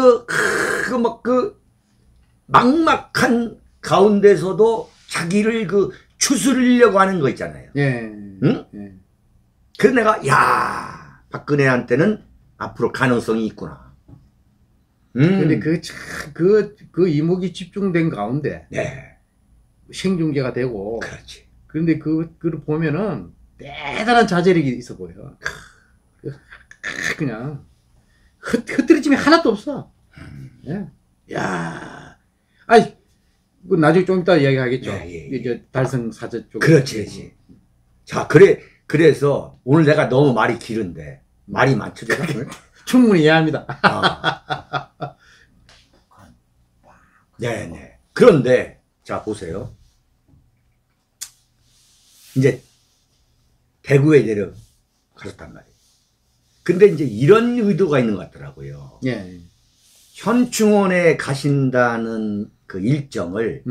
A: 막막한 가운데서도 자기를 추스르려고 하는 거 있잖아요.
B: 예.
A: 응?
B: 예.
A: 그래서 내가, 박근혜한테는 앞으로 가능성이 있구나.
B: 근데 그 이목이 집중된 가운데.
A: 네.
B: 생중계가 되고.
A: 그렇지.
B: 그런데 그걸 보면은 대단한 자제력이 있어 보여. 그냥. 흐트러짐이 하나도 없어. 예. 야, 아이, 나중에 좀 이따 이야기하겠죠. 이제 달성 사제 쪽.
A: 그렇지. 자, 그래서 오늘 내가 너무 말이 길은데 말이 많죠, 제가 오늘?
B: 충분히 이해합니다.
A: 네네. 그런데 자 보세요. 이제 대구에 내려가셨단 말이에요. 근데 이제 이런 의도가 있는 것 같더라고요.
B: 예.
A: 현충원에 가신다는 그 일정을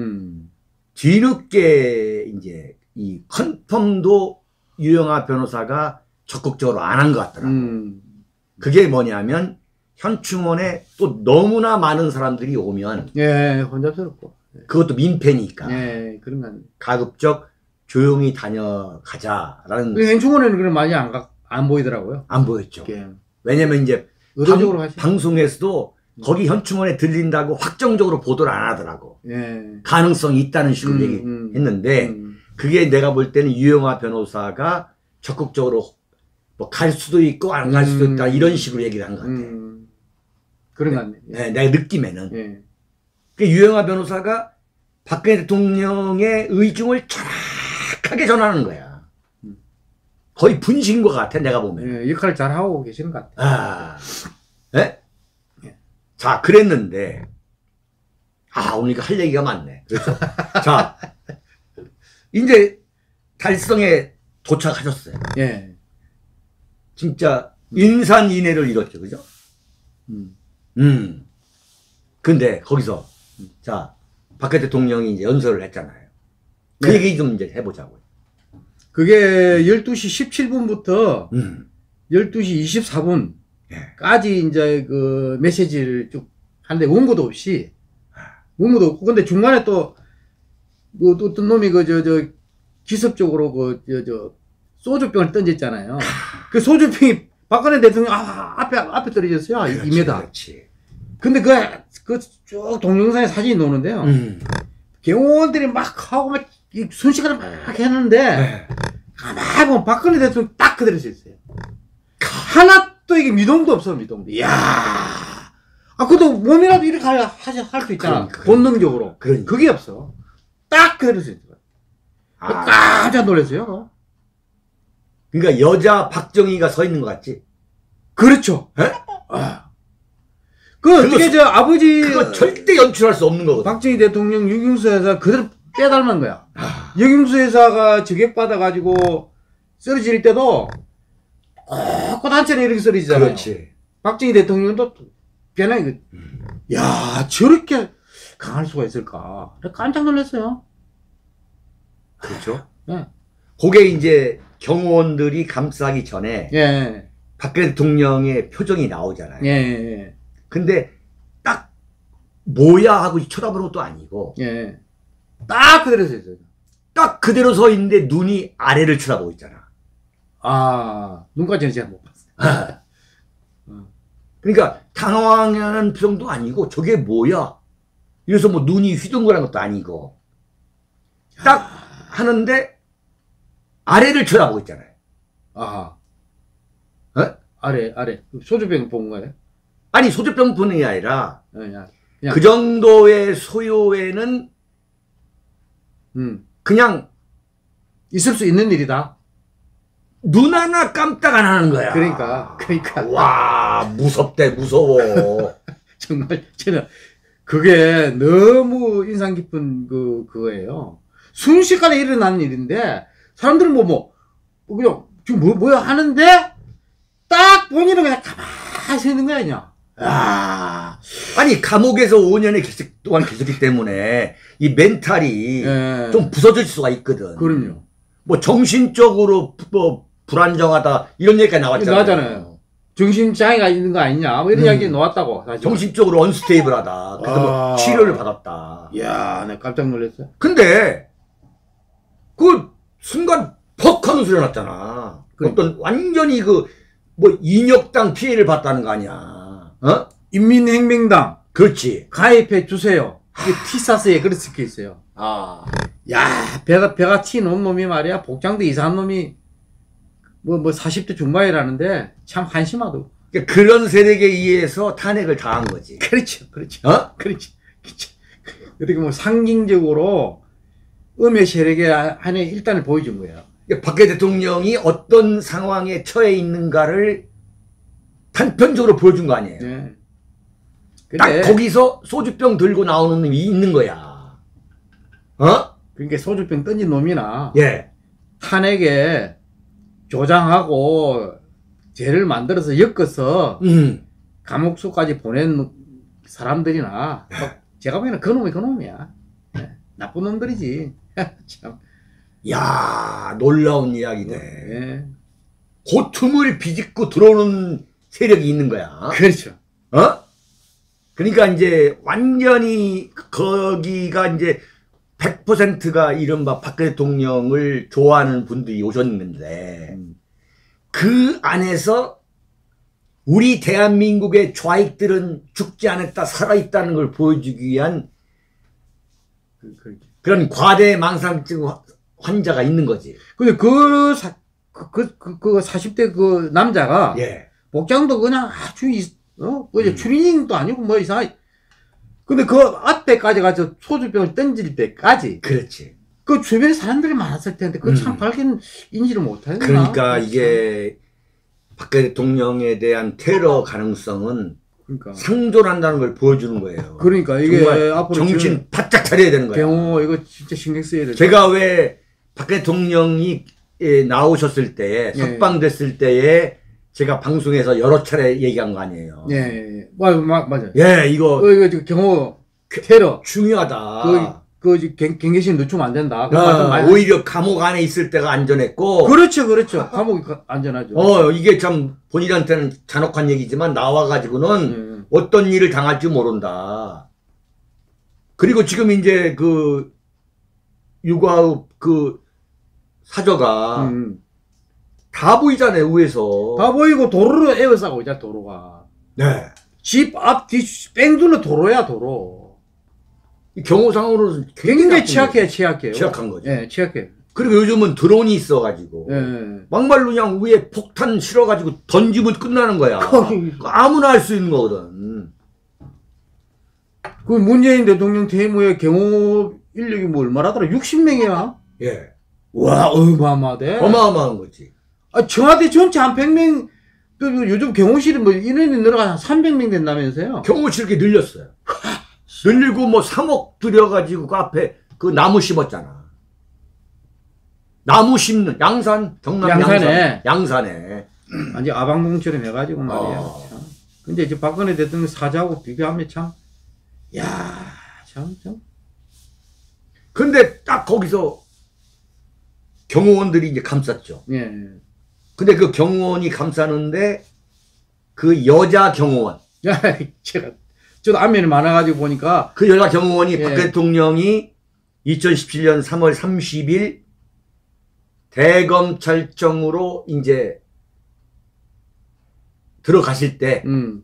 A: 뒤늦게 이제 이 컨펌도 유영아 변호사가 적극적으로 안 한 것 같더라고요. 그게 뭐냐면 현충원에 또 너무나 많은 사람들이 오면
B: 예, 혼잡스럽고
A: 그것도 민폐니까
B: 예, 그런 건
A: 가급적 조용히 다녀가자라는.
B: 현충원에는 그런 많이 안 보이더라고요.
A: 안 보였죠.
B: 예.
A: 왜냐면 이제
B: 의도적으로 하시.
A: 방송에서도 거기 현충원에 들린다고 확정적으로 보도를 안 하더라고.
B: 예.
A: 가능성이 있다는 식으로 얘기했는데 그게 내가 볼 때는 유영아 변호사가 적극적으로 뭐 갈 수도 있고 안 갈 수도 있다 이런 식으로 얘기를 한 것 같아.
B: 그런 것 같네.
A: 네, 내가 느낌에는.
B: 예.
A: 그 유영아 변호사가 박근혜 대통령의 의중을 정확하게 전하는 거야. 거의 분신인 것 같아, 내가 보면.
B: 예, 역할을 잘 하고 계시는 것 같아요.
A: 아, 네? 자, 그랬는데, 오늘 할 얘기가 많네. 그렇죠. 자, 이제 달성에 도착하셨어요.
B: 예.
A: 진짜 인산인해를 이뤘죠, 그죠? 근데 거기서 자 박근혜 대통령이 이제 연설을 했잖아요. 그
B: 네.
A: 얘기 좀 이제 해보자고요.
B: 그게 12시 17분부터 12시 24분까지 이제 그 메시지를 쭉 하는데 원고도 없이 원고도 없고 근데 중간에 또 뭐 어떤 놈이 기습적으로 소주병을 던졌잖아요. 그 소주병이 박근혜 대통령 앞에 떨어졌어요.
A: 그렇지,
B: 2m.
A: 그렇지.
B: 근데 그 쭉 동영상에 사진이 나오는데요. 경호원들이 막 하고 막 순식간에 막 했는데
A: 네.
B: 가만히 보면 박근혜 대통령 딱 그대로 서 있어요. 하나도 이게 미동도 없어, 미동도. 이야. 그래도 몸이라도 이렇게 할 수 있잖아. 본능적으로.
A: 그러니까.
B: 그게 없어. 딱 그대로 서 있어요. 깜짝 놀랐어요.
A: 그러니까 여자 박정희가 서 있는 것 같지?
B: 그렇죠.
A: 에?
B: 어떻게 아버지.
A: 그거 절대 연출할 수 없는 거거든.
B: 박정희 대통령 유경수 회사 그대로 빼닮은 거야. 유경수 회사가 저격받아가지고 쓰러질 때도 꽃단체로 이렇게 쓰러지잖아요.
A: 그렇지.
B: 박정희 대통령도 변하게, 야, 저렇게 강할 수가 있을까. 깜짝 놀랐어요.
A: 그렇죠.
B: 예.
A: 그게 이제 경호원들이 감싸기 전에
B: 예.
A: 박근혜 대통령의 표정이 나오잖아요.
B: 예.
A: 근데 딱 뭐야 하고 쳐다보는 것도 아니고
B: 예. 딱 그대로 서 있어요.
A: 딱 그대로 서 있는데 눈이 아래를 쳐다보고 있잖아.
B: 눈까지는 제가 못 봤어요.
A: 그러니까 당황하는 표정도 아니고 저게 뭐야? 이래서 뭐 눈이 휘둥그런 것도 아니고 딱 하는데 아래를 쳐다보고 있잖아요.
B: 아래. 소주병 본 거예요?
A: 아니 소주병뿐이 아니라
B: 그냥.
A: 그 정도의 소요에는 그냥
B: 있을 수 있는 일이다.
A: 눈 하나 깜짝 안 하는 거야.
B: 그러니까.
A: 와, 무섭대, 무서워.
B: 정말, 저는, 그게 너무 인상 깊은 그거예요. 순식간에 일어나는 일인데, 사람들은 그냥, 지금 뭐야 하는데, 딱 본인은 그냥 가만히 서 있는 거야, 그냥.
A: 아니, 감옥에서 5년의 동안 계셨기 때문에, 이 멘탈이
B: 예.
A: 좀 부서질 수가 있거든.
B: 그럼요.
A: 뭐, 정신적으로, 불안정하다, 이런 얘기가 나왔잖아요.
B: 나잖아요. 정신장애가 있는 거 아니냐, 이런 이야기 나왔다고. 사실.
A: 정신적으로 언스테이블하다. 그래서 뭐 치료를 받았다.
B: 이야, 내가 깜짝 놀랐어요.
A: 근데, 순간, 퍽 하는 소리가 났잖아. 어떤, 완전히 인혁당 피해를 봤다는 거 아니야.
B: 인민혁명당.
A: 그렇지.
B: 가입해 주세요. 이게 티사스에 그렇게 적혀 있어요. 야, 배가 튀는 놈이 말이야. 복장도 이상한 놈이 40대 중반이라는데 참 한심하도.
A: 그러니까 그런 세력에 의해서 탄핵을 당한 거지.
B: 그렇죠. 그렇지. 어떻게 상징적으로 음의 세력의 한의 일단을 보여준 거예요.
A: 그러니까 박근혜 대통령이 어떤 상황에 처해 있는가를 단편적으로 보여준 거 아니에요.
B: 네.
A: 딱 거기서 소주병 들고 나오는 놈이 있는 거야.
B: 그러니까 소주병 던진 놈이나
A: 예.
B: 탄핵에 조장하고 죄를 만들어서 엮어서 감옥수까지 보낸 사람들이나 제가 보기에는 그 놈이야. 네. 나쁜 놈들이지. 참.
A: 야, 놀라운 이야기네.
B: 네.
A: 그 틈을 비집고 들어오는 세력이 있는 거야.
B: 그렇죠.
A: 그러니까 이제 완전히 거기가 이제 100%가 이른바 박근혜 대통령을 좋아하는 분들이 오셨는데 그 안에서 우리 대한민국의 좌익들은 죽지 않았다, 살아있다는 걸 보여주기 위한 그런 과대망상증 환자가 있는 거지.
B: 근데 40대 그 남자가
A: 예.
B: 복장도 그냥 아주 추리닝도 아니고 뭐 이상하게. 근데 그 앞에까지 가서 소주병을 던질 때까지.
A: 그렇지.
B: 그 주변에 사람들이 많았을 텐데 그 참 발견 인지를 못하나.
A: 그러니까 이게 박근혜 대통령에 대한 테러 가능성은
B: 그러니까
A: 상존한다는 걸 보여주는 거예요.
B: 그러니까 이게 앞으로
A: 정신 바짝 차려야 되는 거예요.
B: 경호 이거 진짜 신경 써야 돼.
A: 제가 왜 박근혜 대통령이 나오셨을 때에 석방됐을 때에 제가 방송에서 여러 차례 얘기한 거 아니에요.
B: 예, 맞아요.
A: 예, 이거
B: 이거 경호 테러
A: 중요하다.
B: 경계심 늦추면 안 된다.
A: 오히려 감옥 안에 있을 때가 안전했고.
B: 그렇죠. 감옥이 안전하죠.
A: 이게 참 본인한테는 잔혹한 얘기지만 나와가지고는 어떤 일을 당할지 모른다. 그리고 지금 이제 그 육아읍 그 사저가 다 보이잖아요, 위에서.
B: 다 보이고 도로로 에워싸고 있잖아, 도로가.
A: 네.
B: 집 앞, 뒤, 뺑두는 도로야, 도로.
A: 경호상으로는
B: 굉장히 취약해요.
A: 취약한 거죠.
B: 예, 취약해.
A: 그리고 요즘은 드론이 있어가지고.
B: 예.
A: 막말로 그냥 위에 폭탄 실어가지고 던지면 끝나는 거야. 아무나 할 수 있는 거거든.
B: 그 문재인 대통령 퇴임 후에 경호 인력이 뭐 얼마라더라? 60명이야?
A: 예.
B: 와, 어마어마하대.
A: 어마어마한 거지.
B: 청와대 전체 한 100명, 요즘 경호실이 뭐 인원이 늘어가 한 300명 된다면서요?
A: 경호실 이렇게 늘렸어요. 늘리고 뭐 3억 들여가지고 그 앞에 그 나무 심었잖아. 나무 심는 양산, 경남 양산에.
B: 완전 아방궁처럼 해가지고 말이야. 참. 근데 이제 박근혜 대통령 사자하고 비교하면 참, 참.
A: 근데 딱 거기서 경호원들이 이제 감쌌죠.
B: 예.
A: 근데 그 경호원이 감싸는데 그 여자 경호원.
B: 저도 안면이 많아가지고 보니까.
A: 그 여자 경호원이 박 대통령이 2017년 3월 30일 대검찰청으로 이제 들어가실 때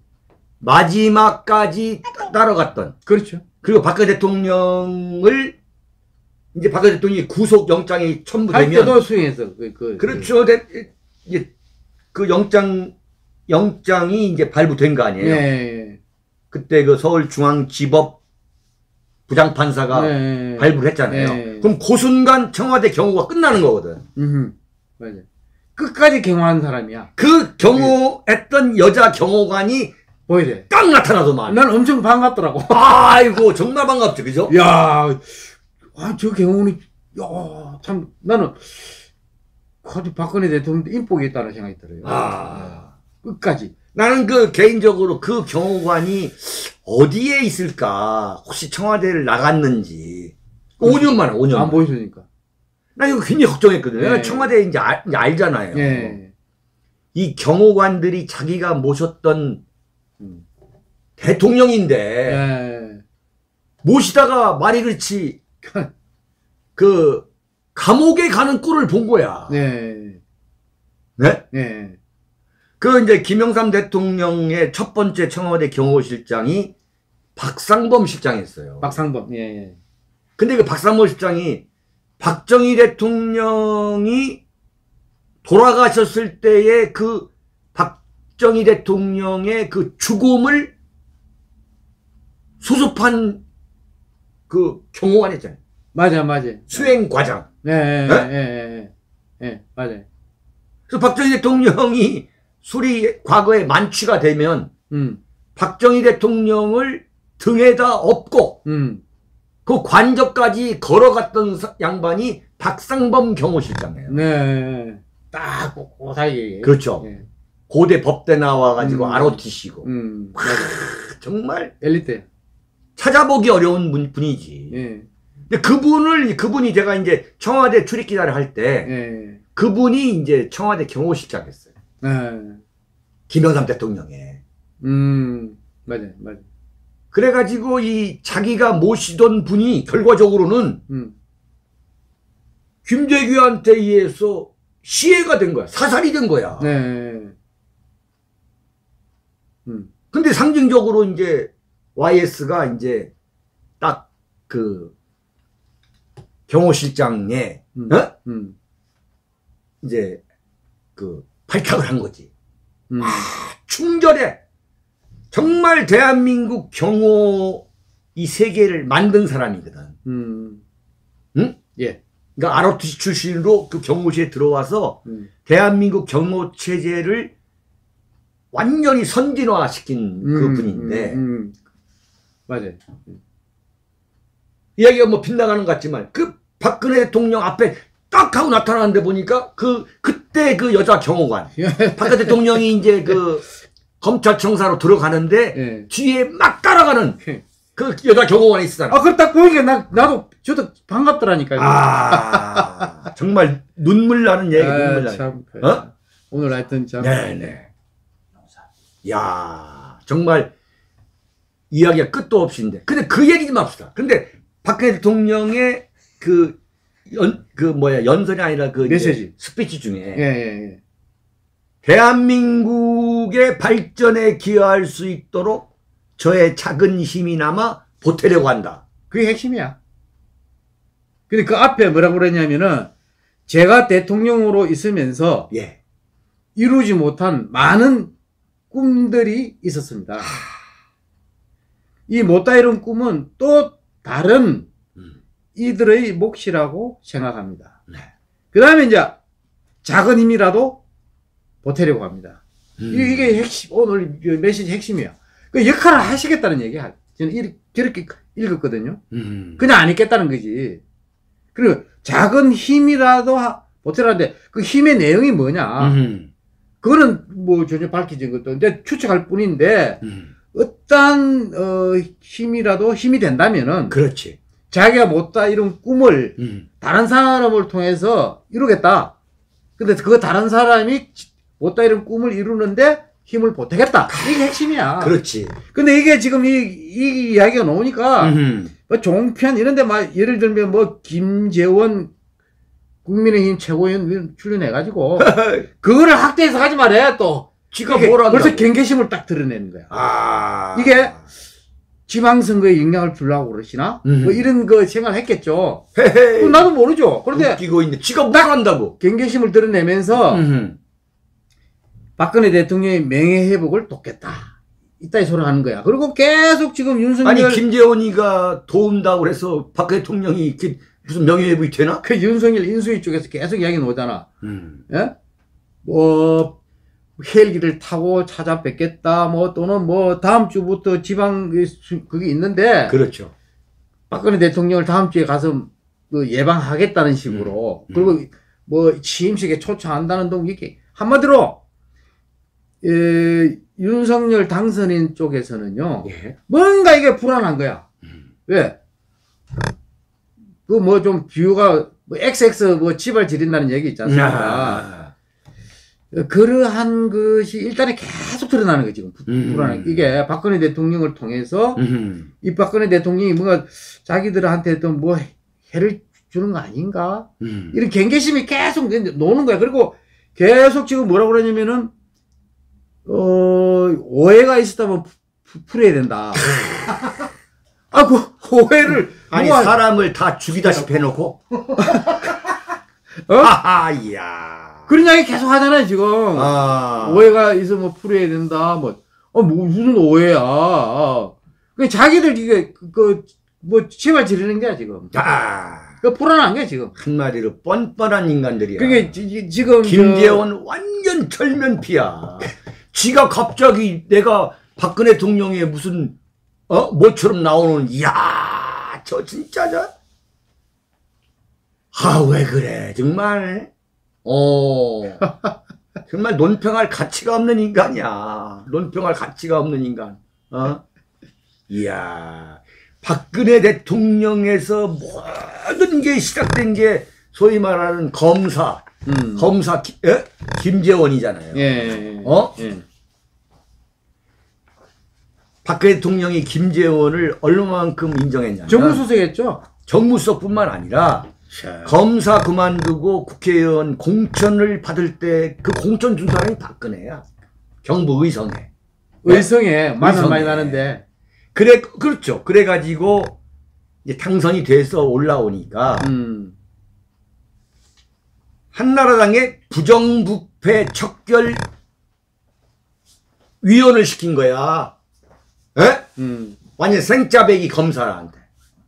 A: 마지막까지 따라갔던.
B: 그렇죠.
A: 그리고 박근혜 대통령을 이제 박근혜 대통령이 구속 영장이 첨부되면
B: 할 때도 수행해서
A: 그렇죠. 이제 그 영장이 이제 발부된 거 아니에요.
B: 네.
A: 그때 그 서울중앙지법 부장판사가 발부를 했잖아요.
B: 네.
A: 그럼 그 순간 청와대 경호가 끝나는 거거든.
B: 맞아요. 끝까지 경호한 사람이야.
A: 그 경호했던 여자 경호관이
B: 보여야 돼.
A: 딱 나타나더만.
B: 난 엄청 반갑더라고.
A: 아이고 정말 반갑죠, 그죠?
B: 야, 저 경호원이 참 나는 아주 박근혜 대통령도 인복이 있다는 생각이 들어요. 끝까지.
A: 나는 그 개인적으로 그 경호관이 어디에 있을까? 혹시 청와대를 나갔는지. 5년 만에 5년.
B: 안 보여주니까.
A: 나 이거 굉장히 걱정했거든요. 청와대 이제 알잖아요. 이 경호관들이 자기가 모셨던 대통령인데 모시다가 말이 그렇지 그 감옥에 가는 꼴을 본 거야. 네? 그 이제 김영삼 대통령의 첫 번째 청와대 경호실장이 박상범 실장이었어요.
B: 박상범.
A: 근데 그 박상범 실장이 박정희 대통령이 돌아가셨을 때의 그 박정희 대통령의 그 죽음을 수습한 그 경호관 했잖아요.
B: 맞아.
A: 수행과장.
B: 맞아요.
A: 그래서 박정희 대통령이 술이 과거에 만취가 되면 박정희 대통령을 등에다 업고 그 관저까지 걸어갔던 양반이 박상범 경호실장이에요.
B: 딱 고사이.
A: 그렇죠. 고대 법대 나와가지고 ROTC고. 정말
B: 엘리트.
A: 찾아보기 어려운 분이지. 근데 그분이 제가 이제 청와대 출입 기자를 할 때 그분이 이제 청와대 경호실장 했어요. 김영삼 대통령에.
B: 맞아요.
A: 그래가지고 이 자기가 모시던 분이 결과적으로는 김재규한테 의해서 시해가 된 거야. 사살이 된 거야. 근데 상징적으로 이제 YS가 이제 딱 그 경호실장에 이제 그 발탁을 한 거지. 충절해. 정말 대한민국 경호 이 세계를 만든 사람이거든. 응?
B: 예.
A: 그러니까 ROTC 출신으로 그 경호실에 들어와서 대한민국 경호 체제를 완전히 선진화시킨 그 분인데.
B: 맞아요.
A: 이야기가 뭐 빗나가는 것 같지만 그 박근혜 대통령 앞에 딱 하고 나타나는데 보니까 그때 그 여자 경호관 박근혜 대통령이 이제 그 검찰청사로 들어가는데
B: 예.
A: 뒤에 막 따라가는 그 여자 경호관이 있었잖아.
B: 아, 그걸 딱 보니까 나도 저도 반갑더라니까요.
A: 아, 정말 눈물 나는 얘기, 눈물 나는.
B: 참,
A: 어?
B: 오늘 하여튼 참.
A: 네네. 야, 정말 이야기가 끝도 없이인데. 근데 그 얘기 좀 합시다. 근데 박근혜 대통령의 연설이 아니라 그
B: 메시지.
A: 스피치 중에
B: 예.
A: 대한민국의 발전에 기여할 수 있도록 저의 작은 힘이나마 보태려고 한다.
B: 그게 핵심이야. 근데 그 앞에 뭐라고 그랬냐면은 제가 대통령으로 있으면서
A: 예.
B: 이루지 못한 많은 꿈들이 있었습니다. 이 못다 이룬 꿈은 또 다른 이들의 몫이라고 생각합니다.
A: 네.
B: 그 다음에 이제 작은 힘이라도 보태려고 합니다. 이게 핵심, 오늘 메시지 핵심이야. 그 역할을 하시겠다는 얘기야. 저는 저렇게 읽었거든요. 그냥 안 읽겠다는 거지. 그리고 작은 힘이라도 보태라는데 그 힘의 내용이 뭐냐. 그거는 뭐 전혀 밝혀진 것도 근데 추측할 뿐인데 어떤 힘이라도 힘이 된다면은
A: 그렇지.
B: 자기가 못다 이룬 꿈을 다른 사람을 통해서 이루겠다. 근데 그 다른 사람이 못다 이룬 꿈을 이루는데 힘을 보태겠다. 이게 핵심이야.
A: 그렇지.
B: 근데 이게 지금 이 이야기가 나오니까 뭐 종편 이런데 막 예를 들면 뭐 김재원 국민의힘 최고위원 출연해가지고 그거를 학대해서 하지 말아야 또
A: 지가 뭘 한다고.
B: 벌써 경계심을 딱 드러내는 거야.
A: 아.
B: 이게 지방선거에 영향을 주려고 그러시나? 뭐 이런 거 생각을 했겠죠.
A: 헤헤.
B: 나도 모르죠. 그런데
A: 웃기고 있는데 지가 뭘 한다고.
B: 경계심을 드러내면서 박근혜 대통령의 명예회복을 돕겠다. 이따위 소리 하는 거야. 그리고 계속 지금 윤석열.
A: 아니, 김재원이가 도운다고 그래서 박 대통령이 이렇게 무슨 명예회복이 되나?
B: 그 윤석열 인수위 쪽에서 계속 이야기 나오잖아. 예? 뭐, 헬기를 타고 찾아뵙겠다, 뭐, 또는 뭐, 다음 주부터 지방, 그게 있는데.
A: 그렇죠.
B: 박근혜 대통령을 다음 주에 가서 그 예방하겠다는 식으로. 그리고 뭐, 취임식에 초청한다는 등, 이렇게. 한마디로, 윤석열 당선인 쪽에서는요.
A: 예.
B: 뭔가 이게 불안한 거야. 왜? 그 뭐 좀 비유가 뭐 XX 뭐 집을 지린다는 얘기 있지 않습니까? 그러한 것이 일단은 계속 드러나는 거지 지금 불안한 이게 박근혜 대통령을 통해서 이 박근혜 대통령이 뭔가 자기들한테도 뭐 해를 주는 거 아닌가? 이런 경계심이 계속 노는 거야. 그리고 계속 지금 뭐라고 그러냐면은 오해가 있었다면 풀어야 된다. 아, 그 오해를
A: 아니, 사람을 다 죽이다시피 해놓고? 하하, 이야.
B: 그런 이야기 계속 하잖아요, 지금. 오해가 있으면 풀어야 된다, 뭐. 무슨 오해야. 그 자기들 이게, 뭐, 치발 지르는 거야, 지금. 그 불안한 거야, 지금.
A: 한마디로 뻔뻔한 인간들이야.
B: 그게 지금.
A: 김재원 완전 철면피야. 지가 갑자기 내가 박근혜 대통령의 무슨, 뭐처럼 나오는, 이야, 저 진짜 왜 그래, 정말. 정말 논평할 가치가 없는 인간이야. 논평할 가치가 없는 인간. 이야, 박근혜 대통령에서 모든 게 시작된 게 소위 말하는 검사 김재원이잖아요.
B: 예.
A: 예. 박근혜 대통령이 김재원을 얼마만큼 인정했냐면
B: 정무수석했죠.
A: 정무수석뿐만 아니라 검사 그만두고 국회의원 공천을 받을 때 그 공천 준 사람이 박근혜야. 경부의성에.
B: 의성에 만원
A: 의성에.
B: 많이 나는데.
A: 그렇죠. 그래가지고 이제 당선이 돼서 올라오니까 한나라당의 부정부패 척결 위원을 시킨 거야. 에? 완전 생짜배기 검사한테.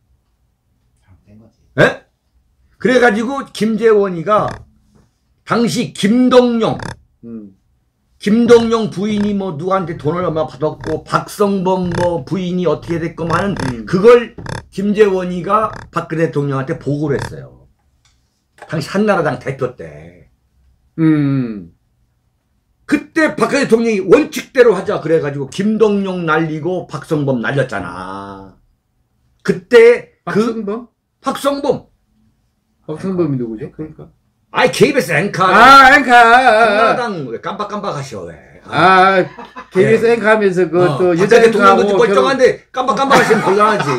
A: 에? 그래가지고 김재원이가 당시 김동영 부인이 뭐 누구한테 돈을 얼마 받았고 박성범 뭐 부인이 어떻게 됐고 하는 그걸 김재원이가 박근혜 대통령한테 보고를 했어요. 당시 한나라당 대표 때. 그때 박근혜 대통령이 원칙대로 하자 그래가지고 김동영 날리고 박성범 날렸잖아. 그때
B: 박성범? 박성범이 누구죠? 그러니까.
A: 아이 KBS 앵커.
B: 아, 앵커.
A: 한나라당 왜 깜빡깜빡 하셔 왜.
B: KBS 앵커 하면서 또
A: 박근혜
B: 여자
A: 대통령도
B: 앵커하고
A: 멀쩡한데 깜빡깜빡 하시면 곤란하지.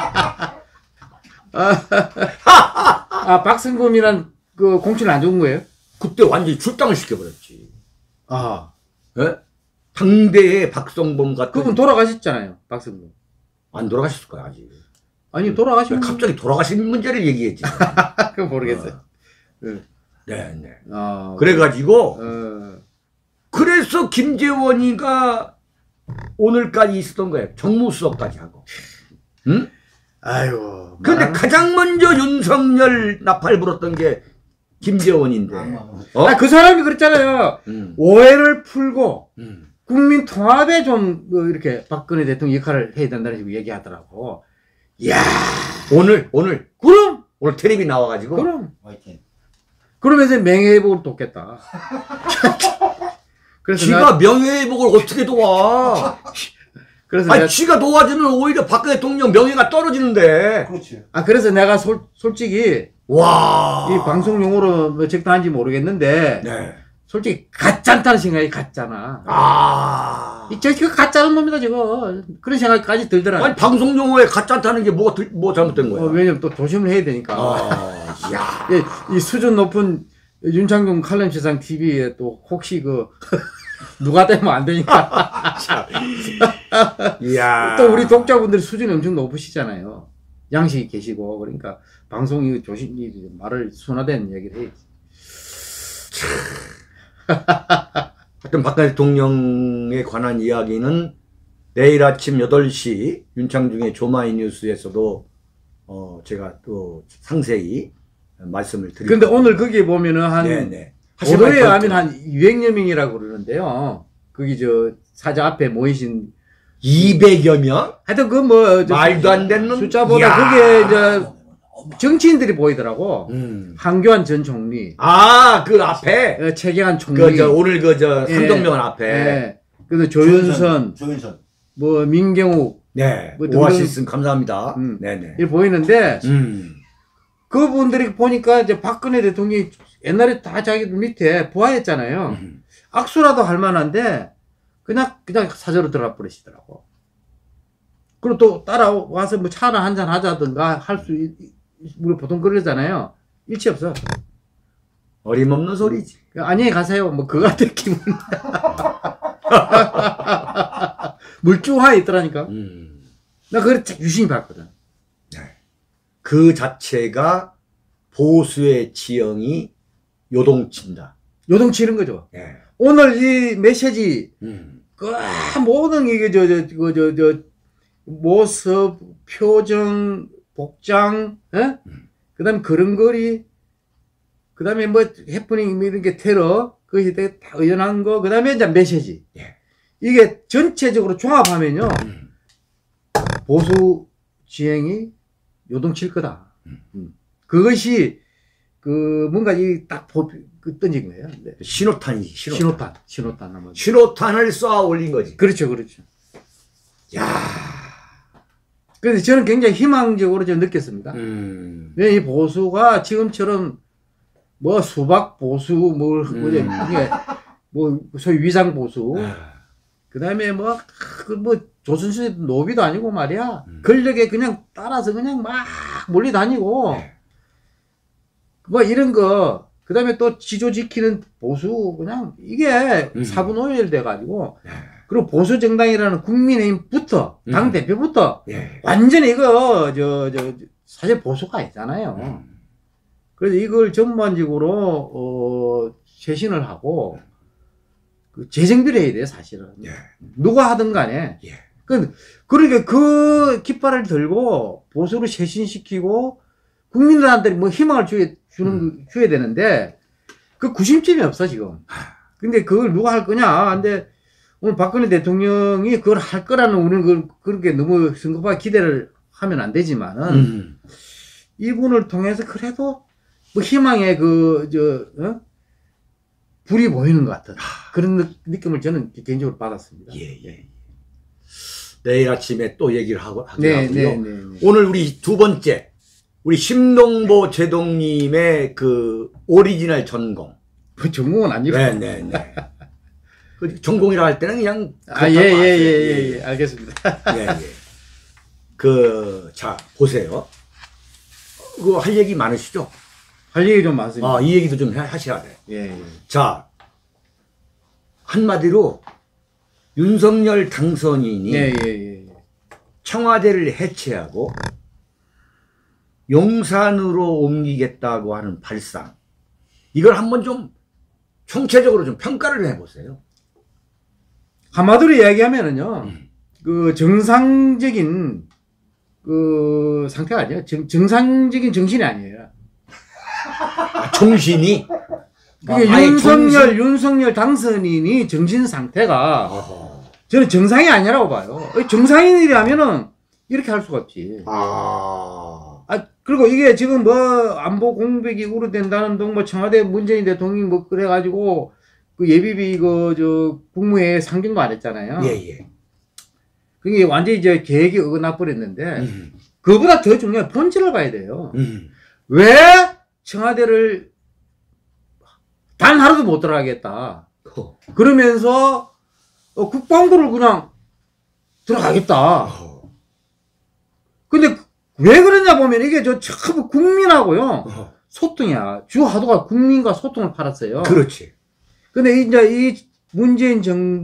B: 박성범이란 그 공천을 안 준 거예요?
A: 그때 완전히 출당을 시켜버렸지. 예? 당대에 박성범 같은.
B: 그분 돌아가셨잖아요, 박성범.
A: 안 돌아가셨을 거야, 아직.
B: 아니, 돌아가신
A: 갑자기 돌아가신 문제를 얘기했지.
B: 그거 모르겠어요.
A: 네. 그래가지고, 그래서 김재원이가 오늘까지 있었던 거예요. 정무수석까지 하고. 응?
B: 아이고.
A: 근데 가장 먼저 윤석열 나팔 불었던 게 김재원인데.
B: 그 사람이 그랬잖아요. 오해를 풀고, 국민 통합에 좀, 이렇게 박근혜 대통령 역할을 해야 된다는 식으로 얘기하더라고. 이야.
A: 오늘.
B: 그럼!
A: 오늘 텔레비 나와가지고.
B: 그럼. 그러면서 명예회복을 돕겠다. 그래서
A: 지가 명예회복을 어떻게 도와?
B: 그래서
A: 아니, 지가 도와주면 오히려 박근혜 대통령 명예가 떨어지는데.
C: 그렇지.
B: 그래서 내가 솔직히,
A: 와.
B: 이 방송 용어로 뭐 적당한지 모르겠는데,
A: 네.
B: 솔직히 가짜다는 생각이 가짜나. 저거 가짜는 놈이다, 저거. 그런 생각까지 들더라.
A: 아니, 방송 용어에 가짜다는 게 뭐 잘못된 거야?
B: 왜냐면 또 조심을 해야 되니까.
A: 야.
B: 이 수준 높은 윤창중 칼럼 세상 TV에 또 혹시 누가 되면 안 되니까.
A: 이야.
B: 또 우리 독자분들 수준이 엄청 높으시잖아요. 양식이 계시고. 그러니까 방송이 조심히 말을 순화된 얘기를 해야지.
A: 하여튼 박근혜 대통령에 관한 이야기는 내일 아침 8시 윤창중의 조마이뉴스에서도 제가 또 상세히 말씀을 드릴게요.
B: 근데 오늘 거기에 보면은
A: 네네.
B: 보도에 하면 한 200여 명이라고 그러는데요. 거기 사자 앞에 모이신
A: 200여 명?
B: 하여튼
A: 말도 안 되는
B: 숫자보다 그게 정치인들이 보이더라고. 한교안 전 총리.
A: 그 앞에?
B: 최경환 총리.
A: 오늘 상정명원 앞에.
B: 그래서 조윤선. 민경욱.
A: 네. 오아시스 감사합니다. 네네.
B: 이렇게 보이는데, 그분들이 보니까 이제 박근혜 대통령이 옛날에 다 자기들 밑에 부하였잖아요. 악수라도 할 만한데, 그냥 사저로 들어가 버리시더라고. 그리고 또 따라와서 차나 한잔 하자든가 우리 보통 그러잖아요. 일치 없어.
A: 어림없는 소리지.
B: 안녕히 가세요. 그거 같은 기분. 물주화에 있더라니까. 나 그걸 유심히 봤거든.
A: 네. 그 자체가 보수의 지형이 요동친다.
B: 요동치는 거죠.
A: 네.
B: 오늘 이 메시지, 모든 이게 모습, 표정, 복장, 그 다음에 걸음걸이, 그 다음에 해프닝, 이런 게 테러, 그것이 되게 다 의연한 거, 그 다음에 이제 메시지.
A: 예.
B: 이게 전체적으로 종합하면요, 보수 지행이 요동칠 거다. 그것이, 뭔가 딱 던진 거예요. 네.
A: 신호탄이지,
B: 신호탄.
A: 신호탄을 쏴 올린 거지.
B: 그렇죠. 야. 그래서 저는 굉장히 희망적으로 좀 느꼈습니다. 왜 이 보수가 지금처럼 수박 보수, 이게 소위 위장 보수, 그 다음에 조선시대 노비도 아니고 말이야. 권력에 그냥 따라서 그냥 막 몰려다니고, 이런 거, 그 다음에 또 지조 지키는 보수, 그냥 이게 사분오일 돼가지고, 그리고 보수 정당이라는 국민의힘부터 당 대표부터
A: 예.
B: 완전히 이거 사실 보수가 아니잖아요. 그래서 이걸 전반적으로 쇄신을 하고 그 재정비를 해야 돼요, 사실은.
A: 예.
B: 누가 하든 간에.
A: 예.
B: 그러니까 그 깃발을 들고 보수를 쇄신시키고 국민들한테 뭐 희망을 줘야 되는데 그 구심점이 없어 지금. 근데 그걸 누가 할 거냐? 근데 오늘 박근혜 대통령이 그걸 할 거라는 우리는 그렇게 너무 성급하게 기대를 하면 안 되지만은 이분을 통해서 그래도 뭐 희망의 불이 보이는 것 같은 그런 느낌을 저는 개인적으로 받았습니다.
A: 예. 내일 아침에 또 얘기를 하고요.
B: 네.
A: 오늘 우리 두 번째 우리 심동보 제동님의 그 오리지널 전공.
B: 그 전공은 아니고.
A: 네. 그 전공이라 할 때는 그냥
B: 예. 알겠습니다.
A: 예. 자 보세요. 그거 할 얘기 많으시죠?
B: 할 얘기 좀 많습니다.
A: 이 얘기도 좀 하셔야 돼.
B: 예.
A: 자, 한마디로 윤석열 당선인이
B: 예.
A: 청와대를 해체하고 용산으로 옮기겠다고 하는 발상. 이걸 한번 좀 총체적으로 좀 평가를 해보세요.
B: 한마디로 이야기하면은요, 그 정상적인 그 상태가 아니에요. 정상적인 정신이 아니에요.
A: 정신이?
B: 그게 윤석열 당선인이 정신 상태가 저는 정상이 아니라고 봐요. 정상인이라면은 이렇게 할 수가 없지. 그리고 이게 지금 뭐 안보 공백이 우려된다는 등 뭐 청와대 문재인 대통령이 뭐 그래가지고 그 예비비 국무회의 상정도 안 했잖아요.
A: 예.
B: 그게 완전히 이제 계획이 어긋나 버렸는데 그보다 더 중요한 본질을 봐야 돼요. 왜 청와대를 단 하루도 못 들어가겠다. 그러면서 국방부를 그냥 들어가겠다. 근데 왜 그러냐 보면 이게 전부 국민하고요. 소통이야. 주 화두가 국민과 소통을 팔았어요.
A: 그렇지.
B: 근데 이제 이 문재인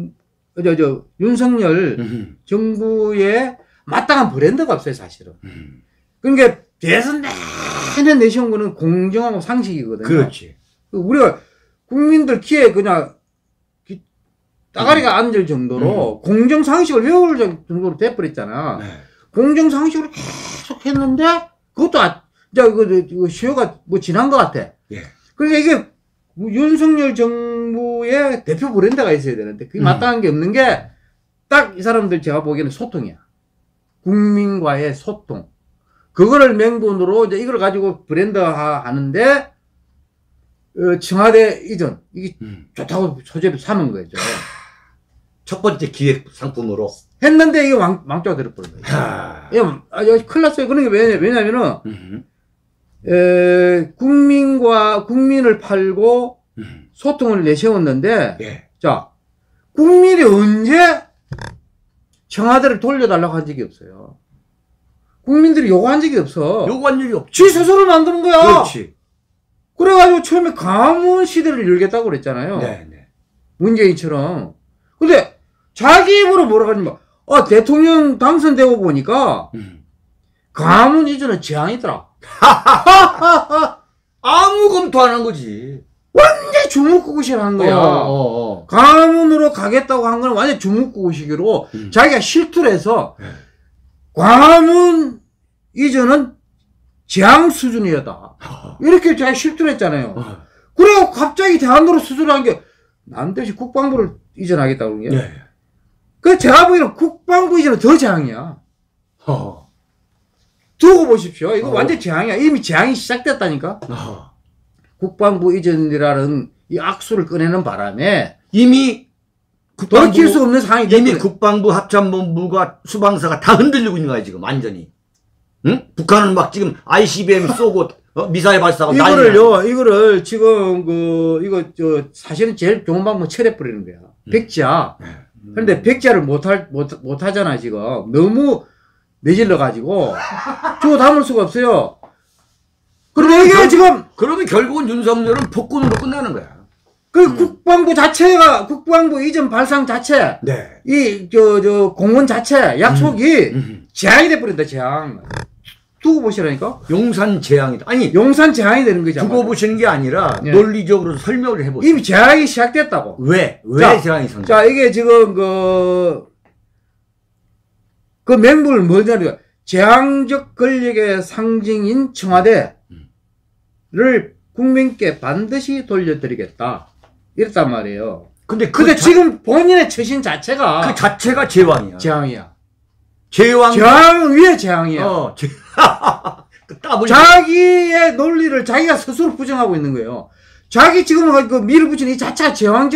B: 윤석열 정부에 마땅한 브랜드가 없어요, 사실은. 그러니까 대선 내내 내세운 거는 공정하고 상식이거든요.
A: 그렇지.
B: 우리가 국민들 귀에 그냥 따가리가 앉을 정도로 공정상식을 외울 정도로 돼버렸잖아.
A: 네.
B: 공정상식으로 계속 했는데 그것도 그 시효가 뭐 지난 것 같아.
A: 예.
B: 그러니까 이게 윤석열 정부의 대표 브랜드가 있어야 되는데 그게 마땅한 게 없는 게 딱 이 사람들 제가 보기에는 소통이야. 국민과의 소통. 그거를 맹본으로 이제 이걸 가지고 브랜드화 하는데 청와대 이전 이게 좋다고 소재로 삼은 거죠.
A: 첫 번째 기획 상품으로
B: 했는데 이게 왕자가 되어버린 거예요. 큰일 났어요. 그런 게 왜냐면은 국민을 팔고 소통을 내세웠는데
A: 예.
B: 자 국민이 언제 청와대를 돌려달라고 한 적이 없어요. 국민들이 요구한 적이 없어.
A: 요구한 일이 없지.
B: 지 스스로 만드는 거야.
A: 그렇지.
B: 그래가지고 처음에 가문 시대를 열겠다고 그랬잖아요.
A: 네.
B: 문재인처럼. 근데 자기 입으로 뭐라고 하냐면 대통령 당선되고 보니까 가문 이전은 재앙이더라.
A: 아무 검토 안 한 거지.
B: 완전 주먹구구식을 한 거야. 가문으로 가겠다고 한 건 완전 주먹구구식으로 자기가 실투를 해서 가문 이전은 재앙 수준이었다. 이렇게 자기가 실투를 했잖아요. 그래서 갑자기 대안으로 수술한 게 남대시 국방부를 이전하겠다고 그런 게.
A: 네.
B: 그 제가 보기에는 국방부 이전은 더 재앙이야. 두고 보십시오. 이거 완전 재앙이야. 이미 재앙이 시작됐다니까. 국방부 이전이라는 이 악수를 꺼내는 바람에
A: 이미
B: 돌이킬 수 없는 상황이
A: 이미 국방부 합참본부가 수방사가 다 흔들리고 있는 거야 지금 완전히. 응? 북한은 막 지금 ICBM 쏘고 미사일 발사하고
B: 이거를 지금 사실은 제일 좋은 방법은 철회 뿌리는 거야. 백지화. 그런데 백지화를 못하잖아 지금. 너무 내질러 가지고 주워 담을 수가 없어요. 그런데 이게 지금
A: 그러면 결국은 윤석열은 폭군으로 끝나는 거야.
B: 그 국방부 자체가, 국방부 이전 발상 자체,
A: 네.
B: 공원 자체, 약속이 재앙이 돼버린다, 재앙. 두고 보시라니까?
A: 용산 재앙이다. 아니,
B: 용산 재앙이 되는 거죠.
A: 두고 보시는 게 아니라
B: 예.
A: 논리적으로 설명을 해보세요.
B: 이미 재앙이 시작됐다고.
A: 왜
B: 자,
A: 재앙이 생겨?
B: 자, 이게 지금 그 맹물 뭐냐면, 재앙적 권력의 상징인 청와대를 국민께 반드시 돌려드리겠다. 이랬단 말이에요.
A: 근데
B: 지금 본인의 처신 자체가
A: 그 자체가 제왕이야.
B: 재앙이야.
A: 제왕.
B: 재앙 위에 재앙이야.
A: 그 따블.
B: 자기의 논리를 자기가 스스로 부정하고 있는 거예요. 자기 지금 그 밀어붙이는 이 자체가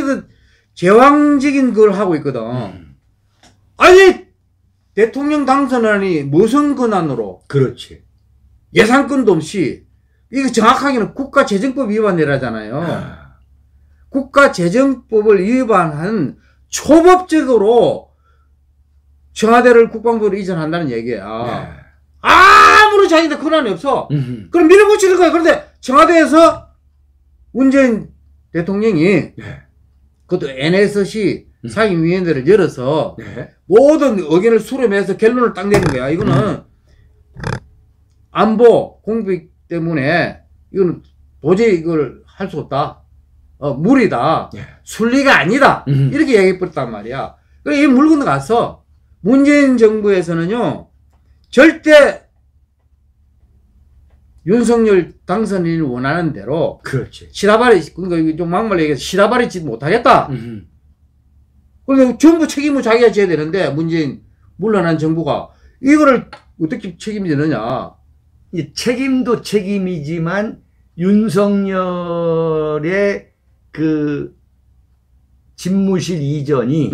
B: 제왕적인 걸 하고 있거든. 아니, 대통령 당선안이 무슨 권한으로.
A: 그렇지.
B: 예산권도 없이, 이거 정확하게는 국가재정법 위반이라잖아요. 국가재정법을 위반한 초법적으로 청와대를 국방부로 이전한다는 얘기야.
A: 네.
B: 아무런 자기들 권한이 없어. 그럼 밀어붙이는 거야. 그런데 청와대에서 문재인 대통령이
A: 네.
B: 그것도 NSC 상임위원회를 열어서
A: 네.
B: 모든 의견을 수렴해서 결론을 딱 내는 거야. 이거는 안보 공백 때문에 이거는 도저히 이걸 할 수 없다. 무리다.
A: 네.
B: 순리가 아니다. 이렇게 얘기해버렸단 말이야. 그래, 이 물 건너가서 문재인 정부에서는요, 절대 윤석열 당선인이 원하는 대로
A: 그렇지.
B: 그러니까 좀 막말로 얘기해서 시다발이 짓 못하겠다. 그런데 전부 책임을 자기가 져야 되는데, 문재인 물러난 정부가 이거를 어떻게 책임지느냐.
A: 이 책임도 책임이지만 윤석열의 그 집무실 이전이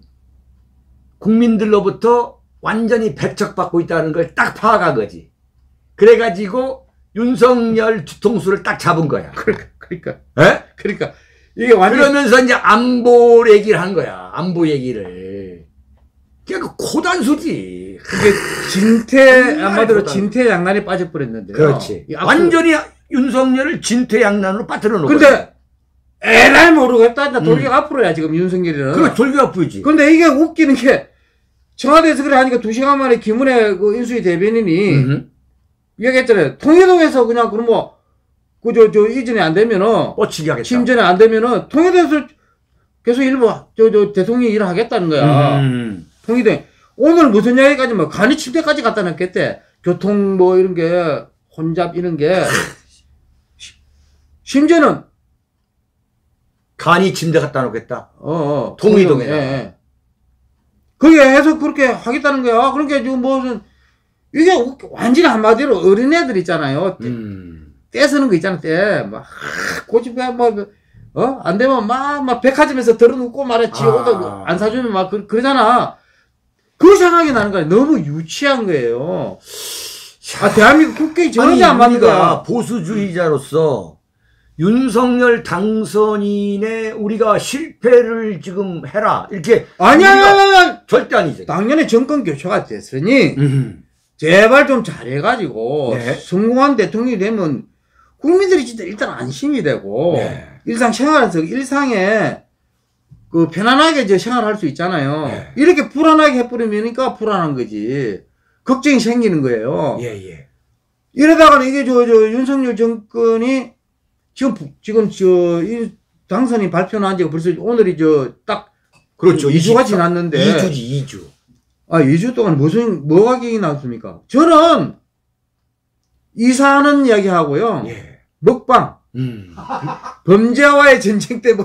A: 국민들로부터 완전히 배척받고 있다는 걸 딱 파악한 거지. 그래가지고 윤석열 뒤통수를 딱 잡은 거야.
B: 그러니까.
A: 에?
B: 그러니까. 이게 완전.
A: 그러면서 이제 안보 얘기를 한 거야. 안보 얘기를. 그러니까 고단수지.
B: 그게 한마디로 진퇴양난에 빠져버렸는데요.
A: 그렇지. 완전히 윤석열을 진퇴양난으로 빠뜨려 놓은 거야.
B: 근데 에라이 모르겠다. 돌격 앞으로야, 지금 윤석열이는.
A: 그거 돌격 앞으로지.
B: 근데 이게 웃기는 게, 청와대에서 그래 하니까 2시간 만에 김은혜 그 인수위 대변인이 얘기했잖아요. 통일동에서 그냥 그럼 뭐, 이전에 안 되면은,
A: 뻗치기 하겠다.
B: 심전에 안 되면은, 통일동에서 계속 대통령이 일을 하겠다는 거야. 통일동. 오늘 무슨 이야기까지 뭐, 간이 침대까지 갖다 놨겠대. 교통 뭐 이런 게, 혼잡 이런 게. 심지어는,
A: 간이 침대 갖다 놓겠다.
B: 통일동에. 예. 그게 해서 그렇게 하겠다는 거야. 그러니까 지금 무슨, 이게 완전히 한마디로 어린애들 있잖아요. 떼쓰는 거 있잖아, 떼. 막, 고집에 안 되면 막 백화점에서 들어눕고 말했지. 안 사주면 막 그러잖아. 그 생각이 나는 거야. 너무 유치한 거예요. 대한민국 국회에 전혀 안 맞는 거야.
A: 보수주의자로서 윤석열 당선인의 우리가 실패를 지금 해라. 이렇게.
B: 아니야.
A: 절대 아니죠.
B: 당연히 정권 교체가 됐으니, 제발 좀 잘해가지고,
A: 네.
B: 성공한 대통령이 되면, 국민들이 진짜 일단 안심이 되고,
A: 네.
B: 일상에, 편안하게 생활할 수 있잖아요.
A: 네.
B: 이렇게 불안하게 해버리니까 불안한 거지. 걱정이 생기는 거예요.
A: 예.
B: 이러다가는 이게 윤석열 정권이, 지금 이 당선인 발표한 지가 벌써 오늘이 딱
A: 그렇죠.
B: 2주가 지났는데
A: 2주.
B: 2주 동안 뭐가 기억이 났습니까? 저는 이사하는 이야기 하고요.
A: 예.
B: 먹방. 범죄와의 전쟁 때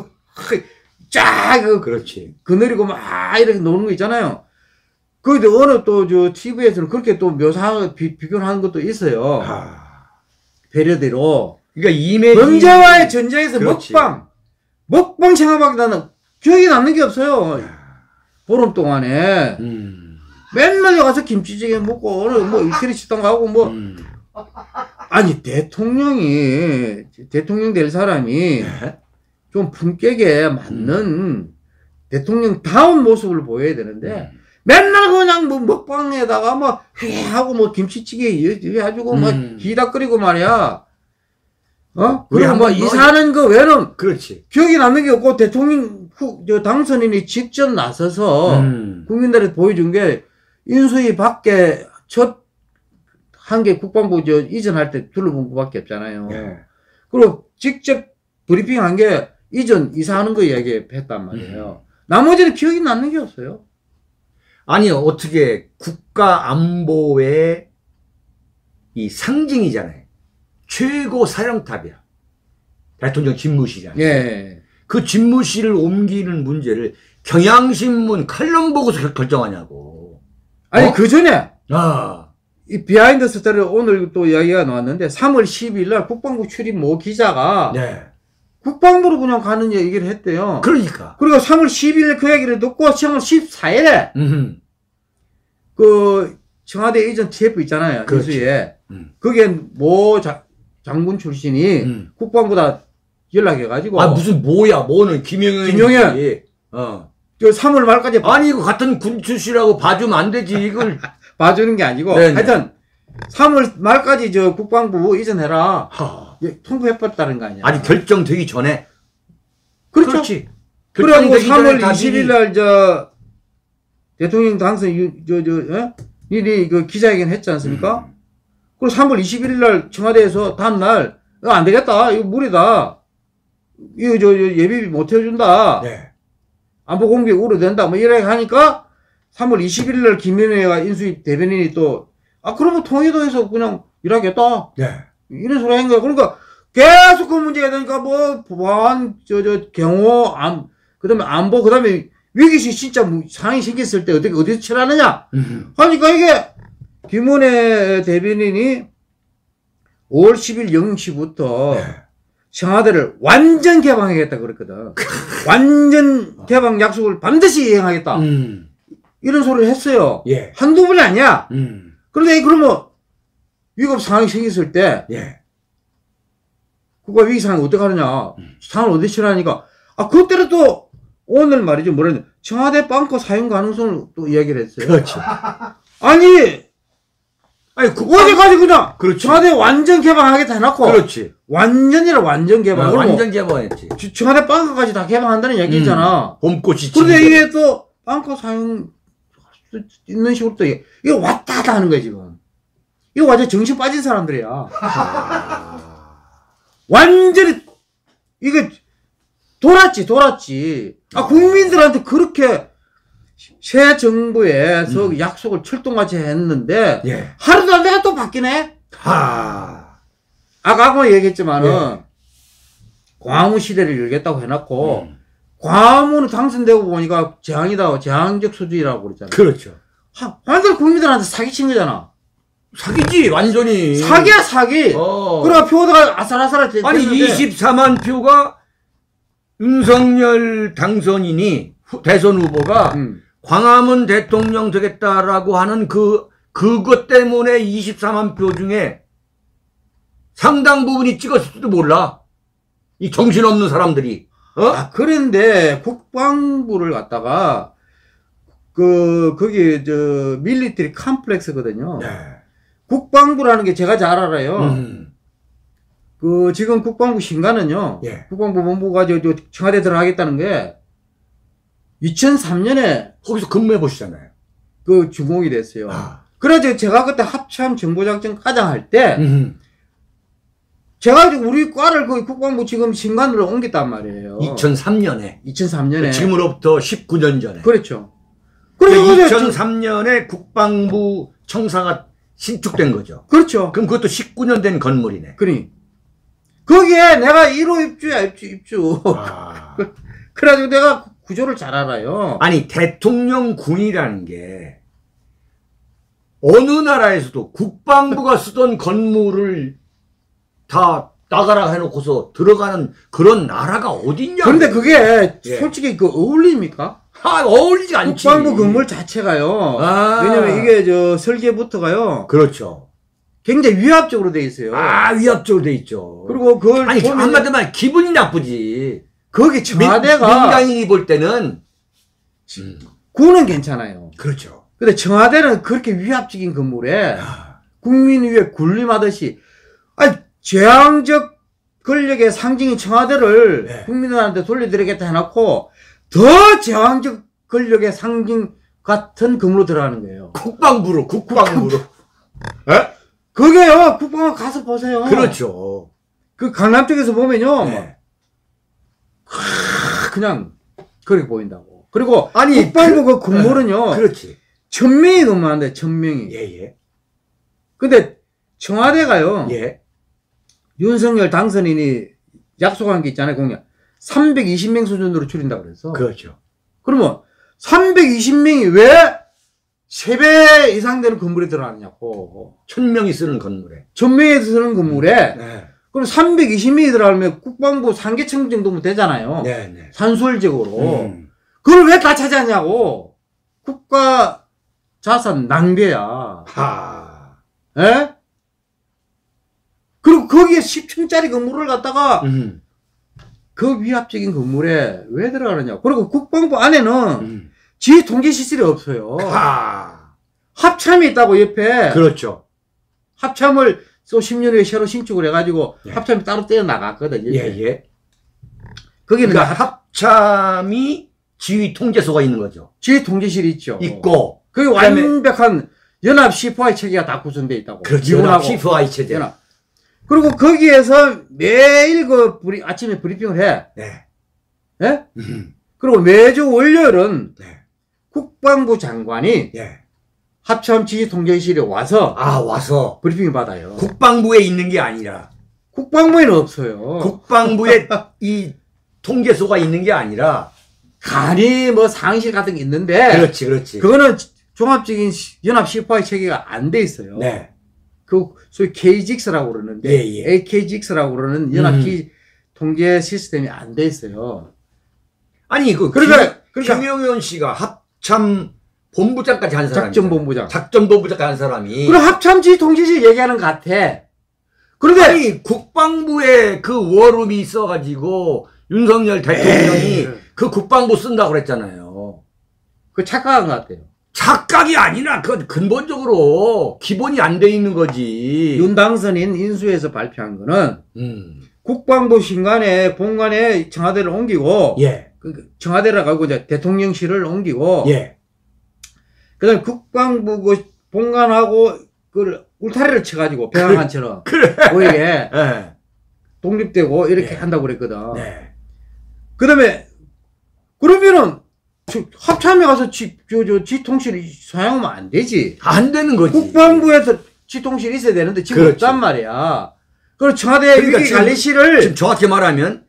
A: 그렇지.
B: 그늘이고 막 이렇게 노는 거 있잖아요. 근데 어느 TV에서는 그렇게 또 비교를 하는 것도 있어요. 패러디로.
A: 그러니까
B: 범죄와의 전쟁에서
A: 그렇지.
B: 먹방 생각밖에 나는 기억이 남는 게 없어요. 보름 동안에. 맨날 가서 김치찌개 먹고, 오늘 뭐 이태리 식당 가고 뭐. 아니, 대통령 될 사람이 좀 품격에 맞는 대통령다운 모습을 보여야 되는데, 맨날 그냥 뭐 먹방에다가 뭐 회하고 뭐 김치찌개 해가지고 막 기다 끓이고 말이야. 그리고 뭐 이사하는 거 외에는
A: 그렇지.
B: 기억이 남는 게 없고 대통령 당선인이 직접 나서서 국민들한테 보여준 게 인수위 밖에 첫 한 개 국방부 이전할 때 둘러본 것밖에 없잖아요.
A: 네.
B: 그리고 직접 브리핑한 게 이사하는 거 이야기했단 말이에요. 나머지는 기억이 남는 게 없어요.
A: 아니 어떻게 국가 안보의 이 상징이잖아요. 최고 사령탑이야. 대통령 집무실이야.
B: 예.
A: 그 집무실을 옮기는 문제를 경향신문 칼럼 보고서 결정하냐고.
B: 아니 그 전에 이 비하인드 스토리 오늘 또 이야기가 나왔는데 3월 10일 날 국방부 출입 모 기자가
A: 네.
B: 국방부로 그냥 가는 얘기를 했대요.
A: 그러니까.
B: 그리고 3월 10일 그 얘기를 듣고 3월 14일에 그 청와대 이전 TF 있잖아요. 인수위에. 거기에 모 장군 출신이 국방부다 연락해가지고.
A: 무슨 뭐는 김용현.
B: 저 3월 말까지
A: 아니 이거 같은 군 출신이라고 봐주면 안 되지 이걸.
B: 봐주는 게 아니고.
A: 네네.
B: 하여튼 3월 말까지 저 국방부 이전해라. 통보해버렸다는 거 아니야.
A: 아직 결정되기 전에.
B: 그렇죠.
A: 그렇지.
B: 그래가지고 3월 20일 날 대통령 당선 일이 그 기자회견 했지 않습니까? 그리고 3월 21일 날 청와대에서 다음날 안 되겠다. 이거 무리다. 이거 예비 못 해준다.
A: 네.
B: 안보 공개 우려된다. 뭐 이렇게 하니까 3월 21일 날 김민혜가 인수위 대변인이 또 그러면 통일도에서 그냥 일하겠다.
A: 네.
B: 이런 소리 한 거야. 그러니까 계속 그 문제가 되니까 뭐 보안 경호 그 다음에 안보 그 다음에 위기시 진짜 상황이 생겼을 때 어디서 처리하느냐 하니까 이게 김은혜 대변인이 5월 10일 0시부터 청와대를 완전 개방하겠다 그랬거든. 완전 개방 약속을 반드시 이행하겠다. 이런 소리를 했어요.
A: 예.
B: 한두 번이 아니야. 그런데 그러면 위급 상황이 생겼을 때 국가 위기 상황 어떻게 하느냐. 상황을 어떻게 처리하니까 그때는 또 오늘 말이죠. 뭐랬냐. 청와대 빵커 사용 가능성을 또 이야기를 했어요.
A: 그렇죠.
B: 아니 어제까지 그냥
A: 그렇지.
B: 청와대 완전 개방하겠다 해놓고
A: 그렇지.
B: 완전 개방.
A: 완전 개방했지.
B: 청와대 빵커까지 다 개방한다는 얘기잖아.
A: 봄꽃이
B: 그런데 이게 또 빵커 사용 있는 식으로 또 이거 왔다 갔다 하는 거야 지금. 이거 완전 정신 빠진 사람들이야. 완전히 이거 돌았지. 국민들한테 그렇게 새 정부에서 약속을 철동같이 했는데 하루도 안 돼가 또 바뀌네. 아까 얘기했지만은 광화문 시대를 열겠다고 해놨고 광화문은 당선되고 보니까 재앙적 수준이라고 그랬잖아.
A: 그렇죠.
B: 완전 국민들한테 사기친 거잖아.
A: 사기지 완전히.
B: 사기야 사기. 그래 표가 아슬아슬하지.
A: 아니 24만 표가 윤석열 당선인이 대선 후보가 광화문 대통령 되겠다라고 하는 그것 때문에 24만 표 중에 상당 부분이 찍었을지도 몰라. 이 정신없는 사람들이.
B: 그런데 국방부를 갖다가 거기 밀리터리 컴플렉스거든요. 국방부라는 게 제가 잘 알아요. 지금 국방부 신가는요. 국방부 본부가 청와대 들어가겠다는 게 2003년에
A: 거기서 근무해 보시잖아요.
B: 준공이 됐어요. 그래서 제가 그때 합참 정보작전 과장할 때 제가 우리 과를 국방부 지금 신관으로 옮겼단 말이에요.
A: 2003년에. 지금으로부터 19년 전에.
B: 그렇죠.
A: 그러니까 2003년에 국방부 청사가 신축된 거죠.
B: 그렇죠.
A: 그럼 그것도 19년 된 건물이네.
B: 거기에 내가 1호 입주야, 입주. 그래가지고 내가 구조를 잘 알아요.
A: 아니, 대통령궁이라는 게 어느 나라에서도 국방부가 쓰던 건물을 다 나가라 해놓고서 들어가는 그런 나라가 어딨냐.
B: 그런데 그게 솔직히 어울립니까?
A: 어울리지 않지.
B: 국방부 건물 자체가요. 왜냐면 이게 설계부터가요.
A: 그렇죠.
B: 굉장히 위압적으로 돼 있어요.
A: 위압적으로 돼 있죠.
B: 그리고 그걸
A: 아니, 한마디로 말 기분이 나쁘지.
B: 거기 청와대가
A: 민간인이 볼 때는
B: 군은 괜찮아요.
A: 그렇죠.
B: 근데 청와대는 그렇게 위압적인 건물에 국민 위에 군림하듯이 재앙적 권력의 상징인 청와대를
A: 네.
B: 국민들한테 돌려드리겠다 해놓고 더 제왕적 권력의 상징 같은 건물로 들어가는 거예요.
A: 국방부로. 에?
B: 그게요, 국방부 가서 보세요.
A: 그렇죠.
B: 그 강남 쪽에서 보면요,
A: 네.
B: 그냥 그렇게 보인다고. 그리고
A: 아니,
B: 국방부 그 건물은요,
A: 그렇지.
B: 1000명이 근무하는데 1000명이.
A: 예.
B: 근데 청와대가요,
A: 예.
B: 윤석열 당선인이 약속한 게 있잖아요, 공약. 320명 수준으로 줄인다고 그래서.
A: 그렇죠.
B: 그러면 320명이 왜 3배 이상 되는 건물에 들어가느냐고.
A: 1000명이 쓰는 건물에.
B: 1000명이 쓰는 건물에.
A: 네.
B: 그럼 320명이 들어가면 국방부 3개청 정도면 되잖아요.
A: 네.
B: 산술적으로. 그걸 왜 다 차지하냐고. 국가 자산 낭비야.
A: 하.
B: 예? 그리고 거기에 10층짜리 건물을 갖다가 그 위압적인 건물에 왜 들어가느냐. 그리고 국방부 안에는 지휘 통제 시설이 없어요.
A: 하.
B: 합참이 있다고 옆에.
A: 그렇죠.
B: 합참을 또 10년 후에 새로 신축을 해가지고
A: 예.
B: 합참이 따로 떼어 나갔거든. 옆에.
A: 예.
B: 거기는
A: 그러니까 합참이 지휘 통제소가 있는 거죠.
B: 지휘 통제실이 있죠.
A: 있고.
B: 그게
A: 그다음에
B: 완벽한 연합 시포화의 체계가 다 구성되어 있다고.
A: 그렇죠.
B: 미군하고
A: 시프와이 체제.
B: 연합. 그리고 거기에서 매일 아침에 브리핑을 해.
A: 네.
B: 예? 그리고 매주 월요일은
A: 네.
B: 국방부 장관이
A: 예.
B: 합참 지휘 통제실에 와서
A: 와서
B: 브리핑을 받아요.
A: 국방부에 있는 게 아니라
B: 국방부에는 없어요.
A: 국방부에 이 통제소가 있는 게 아니라
B: 간이 뭐 상실 같은 게 있는데
A: 그렇지.
B: 그거는 종합적인 연합 시포화의 체계가 안 돼 있어요.
A: 네.
B: 그 소위 KGX라고 그러는데
A: 예.
B: AKGX라고 그러는 연합 지휘 통제 시스템이 안 돼 있어요.
A: 아니
B: 그러니까
A: 김용현 씨가 합참 본부장까지 한 사람이
B: 작전본부장.
A: 작전본부장 한 사람이
B: 그럼 합참 지휘 통제실 얘기하는 것 같아. 그런데
A: 아니 국방부에 그 워룸이 있어가지고 윤석열 대통령이 그 국방부 쓴다고 그랬잖아요.
B: 그 착각한 것 같아요.
A: 착각이 아니라 그건 근본적으로 기본이 안 돼 있는 거지.
B: 윤 당선인 인수에서 발표한 거는 국방부 신관에 본관에 청와대를 옮기고
A: 예.
B: 그 청와대라고 하고 이제 대통령실을 옮기고
A: 예.
B: 그다음에 국방부 그 본관하고 그 울타리를 쳐가지고 백악관처럼
A: 그래.
B: 보이게
A: 예.
B: 독립되고 이렇게
A: 예.
B: 한다고 그랬거든.
A: 네.
B: 그다음에 그러면은 합참에 가서 지통실 사용하면 안 되지.
A: 안 되는 거지.
B: 국방부에서 지통실이 있어야 되는데 지금
A: 그렇지.
B: 없단 말이야. 그리고 청와대
A: 그러니까
B: 위기관리실을
A: 지금 정확히 말하면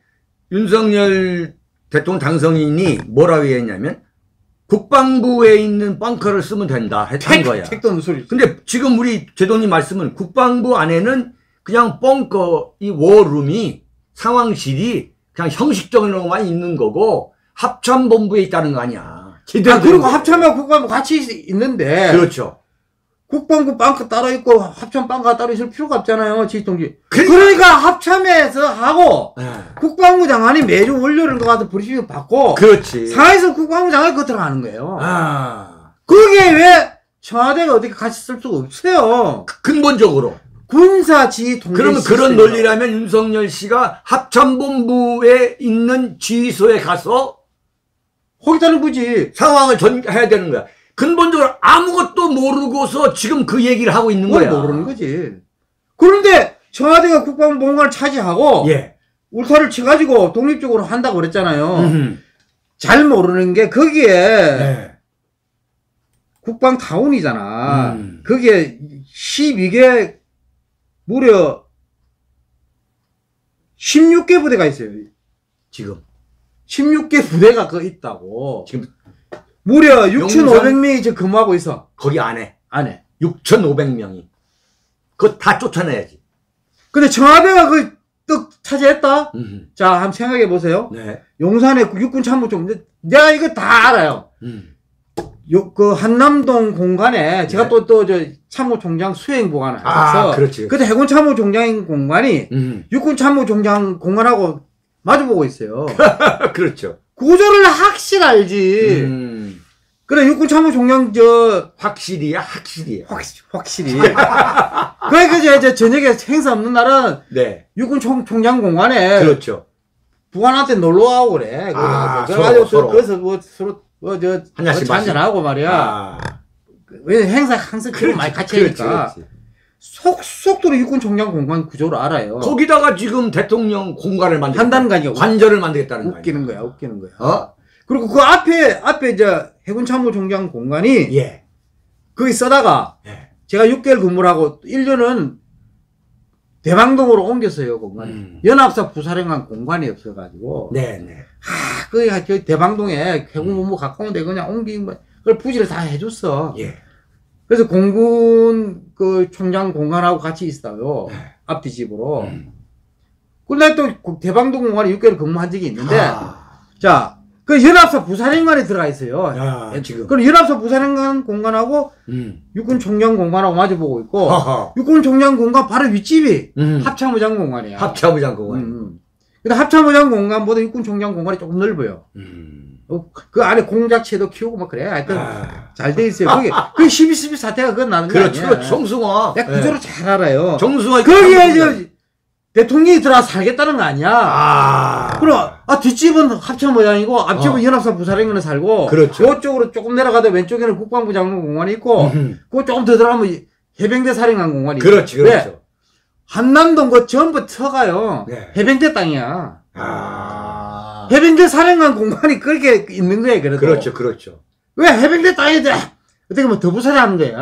A: 윤석열 대통령 당선인이 뭐라고 했냐면 국방부에 있는 벙커를 쓰면 된다 했던 거야.
B: 택도 없는 소리.
A: 근데 지금 우리 제동님 말씀은 국방부 안에는 그냥 벙커 이 워룸이 상황실이 그냥 형식적으로만 있는 거고 합참본부에 있다는 거 아니야. 제대로
B: 그리고
A: 된 거야.
B: 합참하고 국방부 같이 있는데
A: 그렇죠.
B: 국방부 벙커 따로 있고 합참 벙커가 따로 있을 필요가 없잖아요. 지휘통지.
A: 그러니까.
B: 그러니까 합참에서 하고
A: 네.
B: 국방부 장관이 매주 월요일인 것 같은 브리핑을 받고
A: 그렇지.
B: 상하에서 국방부 장관이 그거 들어가는 거예요.
A: 아.
B: 그게 왜 청와대가 어떻게 같이 쓸 수가 없어요.
A: 근본적으로.
B: 군사 지휘 통제
A: 그러면 그런 논리라면 윤석열 씨가 합참본부에 있는 지휘소에 가서
B: 거기다는 거지.
A: 상황을 전해야 되는 거야. 근본적으로 아무것도 모르고서 지금 그 얘기를 하고 있는
B: 그걸
A: 거야.
B: 모르는 거지. 그런데 청와대가 국방부 본관을 차지하고
A: 예.
B: 울타리를 쳐가지고 독립적으로 한다고 그랬잖아요.
A: 음.
B: 잘 모르는 게 거기에
A: 네.
B: 국방타운이잖아. 거기에 12개 무려 16개 부대가 있어요.
A: 지금
B: 16개 부대가 그 있다고.
A: 지금
B: 무려 6,500명이 지금 근무하고 있어.
A: 거기 안에
B: 안에.
A: 6,500명이. 그거 다 쫓아내야지.
B: 근데 청와대가 그 떡 차지했다? 자, 한번 생각해 보세요.
A: 네.
B: 용산에 육군 참모총. 내가 이거 다 알아요. 그 한남동 공간에 제가
A: 네.
B: 또 저 참모총장 수행보관을 해서
A: 그렇지.
B: 그때 해군 참모총장 공간이 육군 참모총장 공간하고 마주보고 있어요.
A: 그렇죠.
B: 구조를 확실히 알지. 그래, 육군참모총장,
A: 확실히야, 확실히야.
B: 확실히. 그러니까 이제 저녁에 행사 없는 날은
A: 네.
B: 육군총장 공관에
A: 그렇죠.
B: 부관한테 놀러 가고 그래.
A: 서로.
B: 그래서 서로
A: 한 잔씩
B: 한잔하고 말이야. 왜 행사 항상 기록 많이 같이 하니까. 속도로 육군총장 공관 구조를 알아요.
A: 거기다가 지금 대통령 공간을 만들겠다.
B: 한다는 거 아니야.
A: 관절을 만들겠다는 거
B: 웃기는 거야, 웃기는 거야.
A: 어?
B: 그리고 그 앞에 이제 해군참모총장 공관이
A: 예.
B: 거기 써다가
A: 예.
B: 제가 6개월 근무를 하고 1년은 대방동으로 옮겼어요, 공간이. 연합사 부사령관 공간이 없어가지고.
A: 네네.
B: 그 대방동에 해군본부 가까운데 그냥 옮긴 거, 그걸 부지를 다 해줬어.
A: 예.
B: 그래서 공군 그 총장 공간하고 같이 있어요.
A: 네.
B: 앞뒤 집으로. 근데 또 대방동 공간에 6개월 근무한 적이 있는데, 자, 그 연합사 부사령관에 들어가 있어요.
A: 지금.
B: 그럼 연합사 부사령관 공간하고 육군 총장 공간하고 마주보고 있고, 육군 총장 공간 바로 윗집이 합참의장 공간이야.
A: 합참의장 공간.
B: 근데 합참의장 공간보다 육군 총장 공간이 조금 넓어요. 그 안에 공작체도 키우고 막 그래. 하여튼 잘 돼 있어요. 그게 12.12 사태가 그건 나는 거 아니야.
A: 그렇죠. 정승화.
B: 내가 구조를 잘 알아요.
A: 정승화.
B: 거기에 이제 대통령이 들어가 살겠다는 거 아니야. 그럼 뒷집은 합참의장이고 앞집은 연합사 부사령관에 살고.
A: 그렇죠.
B: 이쪽으로 조금 내려가다 왼쪽에는 국방부 장관 공간이 있고 그거 조금 더 들어가면 해병대 사령관 공간이 있고.
A: 그렇지, 그렇죠.
B: 한남동 그 전부 터가요.
A: 네.
B: 해병대 땅이야. 해병대 사령관 공간이 그렇게 있는 거예요, 그래도.
A: 그렇죠, 그렇죠.
B: 왜 해병대 땅인데 어떻게 보면 더부살이 하는 거야.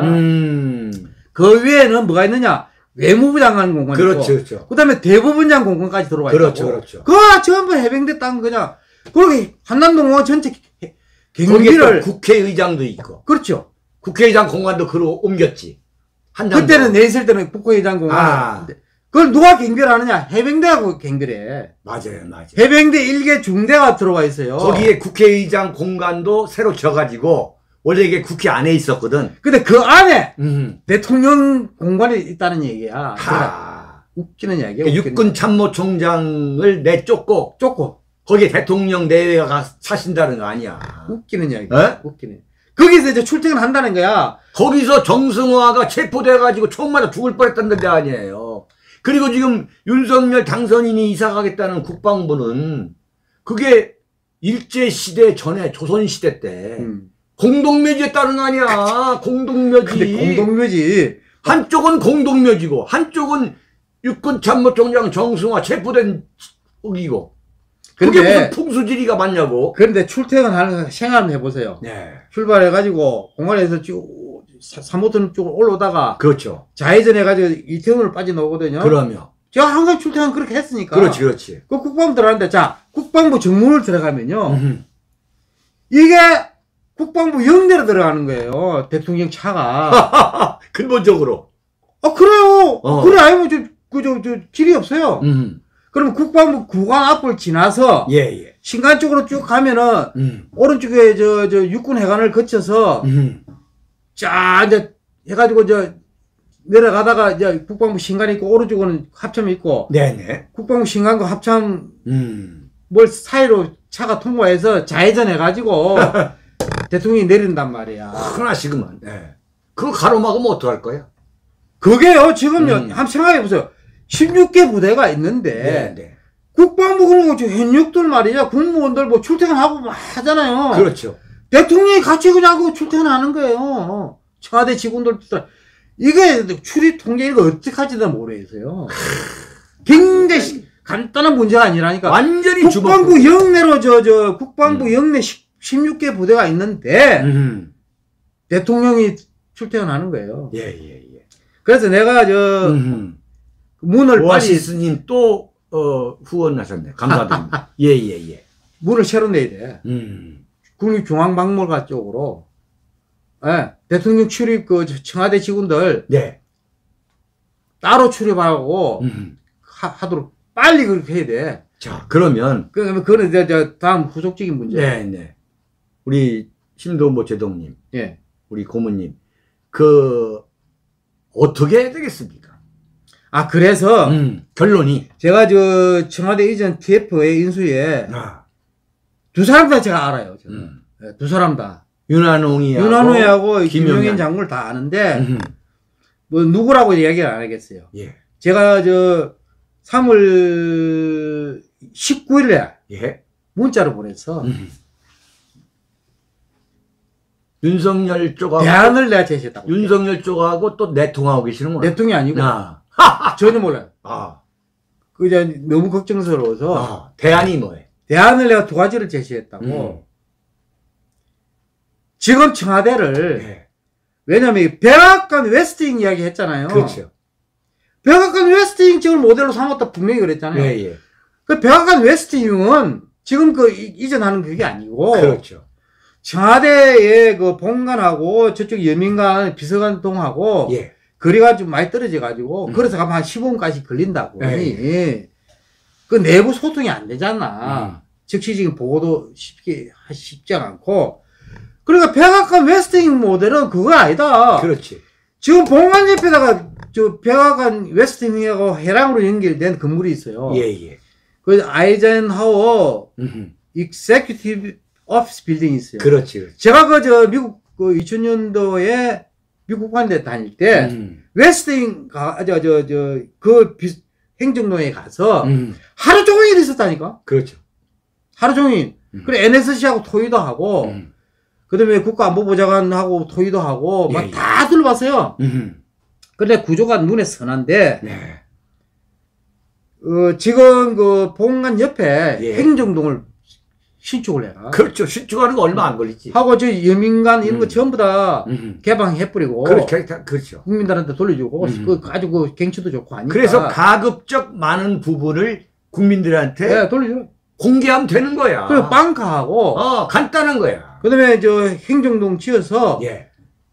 B: 그 위에는 뭐가 있느냐? 외무부 장관 공간이
A: 그렇죠,
B: 있고,
A: 그렇죠.
B: 그다음에 대법원장 공간까지 들어가 있고.
A: 그렇죠, 그렇죠.
B: 그거 전부 해병대 땅 그냥. 그리고 한남동 공간 전체
A: 경비를 국회의장도 있고.
B: 그렇죠.
A: 국회의장 공간도 그로 옮겼지. 한남동.
B: 그때는 내 있을 때는 국회의장 공간. 그걸 누가 경비를 하느냐? 해병대하고 경비를 해.
A: 맞아요, 맞아요.
B: 해병대 1개 중대가 들어와 있어요.
A: 거기에 국회의장 공간도 새로 져가지고, 원래 이게 국회 안에 있었거든.
B: 근데 그 안에 대통령 공간이 있다는 얘기야. 웃기는 얘기야.
A: 육군 참모총장을 내쫓고, 거기에 대통령 내외가 사신다는 거 아니야.
B: 웃기는 얘기야. 웃기네. 거기서 이제 출퇴근한다는 거야.
A: 거기서 정승화가 체포돼가지고 총 맞아 죽을 뻔했다는 데 아니에요. 그리고 지금 윤석열 당선인이 이사 가겠다는 국방부는 그게 일제시대 전에 조선시대 때 공동묘지에 따른 거 아니야. 공동묘지.
B: 근데 공동묘지.
A: 한쪽은 공동묘지고 한쪽은 육군참모총장 정승화 체포된 흑이고. 그게 무슨 풍수지리가 맞냐고.
B: 그런데 출퇴근하는 거 생각을 해보세요.
A: 네.
B: 출발해가지고 공항에서 쭉 3호선 쪽으로 올라오다가
A: 그렇죠.
B: 좌회전해가지고 이태원으로 빠져나오거든요.
A: 그러면
B: 제가 항상 출퇴근 그렇게 했으니까.
A: 그렇지, 그렇지.
B: 그 국방부 들어가는데, 자, 국방부 정문을 들어가면요. 이게 국방부 영내로 들어가는 거예요. 대통령 차가.
A: 근본적으로.
B: 그래요. 그래, 아니면 길이 없어요. 그럼 국방부 구간 앞을 지나서. 신간 쪽으로 쭉 가면은, 오른쪽에 육군 해관을 거쳐서, 쫙, 이제, 해가지고, 내려가다가, 이제, 국방부 신간이 있고, 오른쪽은 합참이 있고,
A: 네네.
B: 국방부 신간과 합참, 뭘 사이로 차가 통과해서 좌회전 해가지고, 대통령이 내린단 말이야.
A: 하나씩만. 네. 그거 가로막으면 어떡할 거야?
B: 그게요, 지금요, 한번 생각해보세요. 16개 부대가 있는데,
A: 네.
B: 국방부 그런 거, 현역들 말이야, 국무원들 뭐 출퇴근하고 막 하잖아요.
A: 그렇죠.
B: 대통령이 같이 그냥 그 출퇴근하는 거예요. 청와대 직원들. 이게 출입 통제 이거 어떻게 할지도 모르겠어요. 굉장히 간단한 문제가 아니라니까.
A: 완전히
B: 국방부 영내로 국방부 영내 16개 부대가 있는데 대통령이 출퇴근하는 거예요. 그래서 내가 문을
A: 오아시스님 또 후원하셨네. 감사드립니다.
B: 문을 새로 내야 돼. 국립중앙박물관 쪽으로. 대통령 출입 청와대 직원들 따로 출입하고 하도록 빨리 그렇게 해야 돼.
A: 자, 그러면
B: 그거는 다음 후속적인 문제.
A: 네. 우리 신도모 제동님, 우리 고모님, 어떻게 해야 되겠습니까?
B: 그래서
A: 결론이
B: 제가 청와대 이전 TF의 인수에 두 사람 다 제가 알아요. 두 사람 다. 윤한홍하고 김용인
A: 김용현
B: 장군을 다 아는데 뭐 누구라고 이야기를 안 하겠어요.
A: 예.
B: 제가 저 3월 19일에
A: 예.
B: 문자로 보내서
A: 윤석열 쪽하고
B: 대안을 내가 제시했다고.
A: 윤석열 쪽하고 또 내통하고 계시는구나.
B: 내통이 아니고
A: 아.
B: 전혀 몰라요.
A: 아.
B: 그 이제 너무 걱정스러워서
A: 아. 대안이 뭐예요?
B: 대안을 내가 2가지를 제시했다고. 지금 청와대를
A: 예.
B: 왜냐면 백악관 웨스트윙 이야기 했잖아요.
A: 그렇죠.
B: 백악관 웨스트윙 지금 모델로 삼았다 분명히 그랬잖아요.
A: 예, 예.
B: 그 백악관 웨스트윙은 지금 그 이전하는 그게 아니고
A: 그렇죠.
B: 청와대의 그 본관하고 저쪽 여민관 비서관동하고
A: 예.
B: 거리가 좀 많이 떨어져 가지고 그래서 가면 한 15분까지 걸린다고.
A: 예.
B: 그 내부 소통이 안 되잖아. 즉시적인 보고도 쉽지 않고. 그러니까 백악관 웨스트윙 모델은 그거 아니다.
A: 그렇지.
B: 지금 본관 옆에다가 저 백악관 웨스트윙하고 해랑으로 연결된 건물이 있어요.
A: 예, 예.
B: 그 아이젠하워 익세큐티브 오피스 빌딩이 있어요.
A: 그렇지, 그렇지.
B: 제가 미국 2000년도에 미국 관대 다닐 때 웨스트윙 행정동에 가서 하루 종일 있었다니까.
A: 그렇죠.
B: 하루 종일. 그래 NSC하고 토의도 하고 그다음에 국가안보보좌관하고 토의도 하고 막
A: 예, 예.
B: 다 둘러봤어요. 근데 구조가 눈에 선한데
A: 네.
B: 지금 그 본관 옆에
A: 예.
B: 행정동을 신축을 해라.
A: 그렇죠. 신축하는 거 얼마 안 걸리지.
B: 하고 저 여민관 이런 거 전부 다 개방해버리고
A: 그렇죠.
B: 국민들한테 돌려주고 그 아주 그 경치도 좋고 하니까.
A: 그래서 가급적 많은 부분을 국민들한테
B: 네, 돌려줘.
A: 공개하면 되는 거야.
B: 그리고 빵카하고
A: 간단한 거야.
B: 그다음에 저 행정동 지어서
A: 예.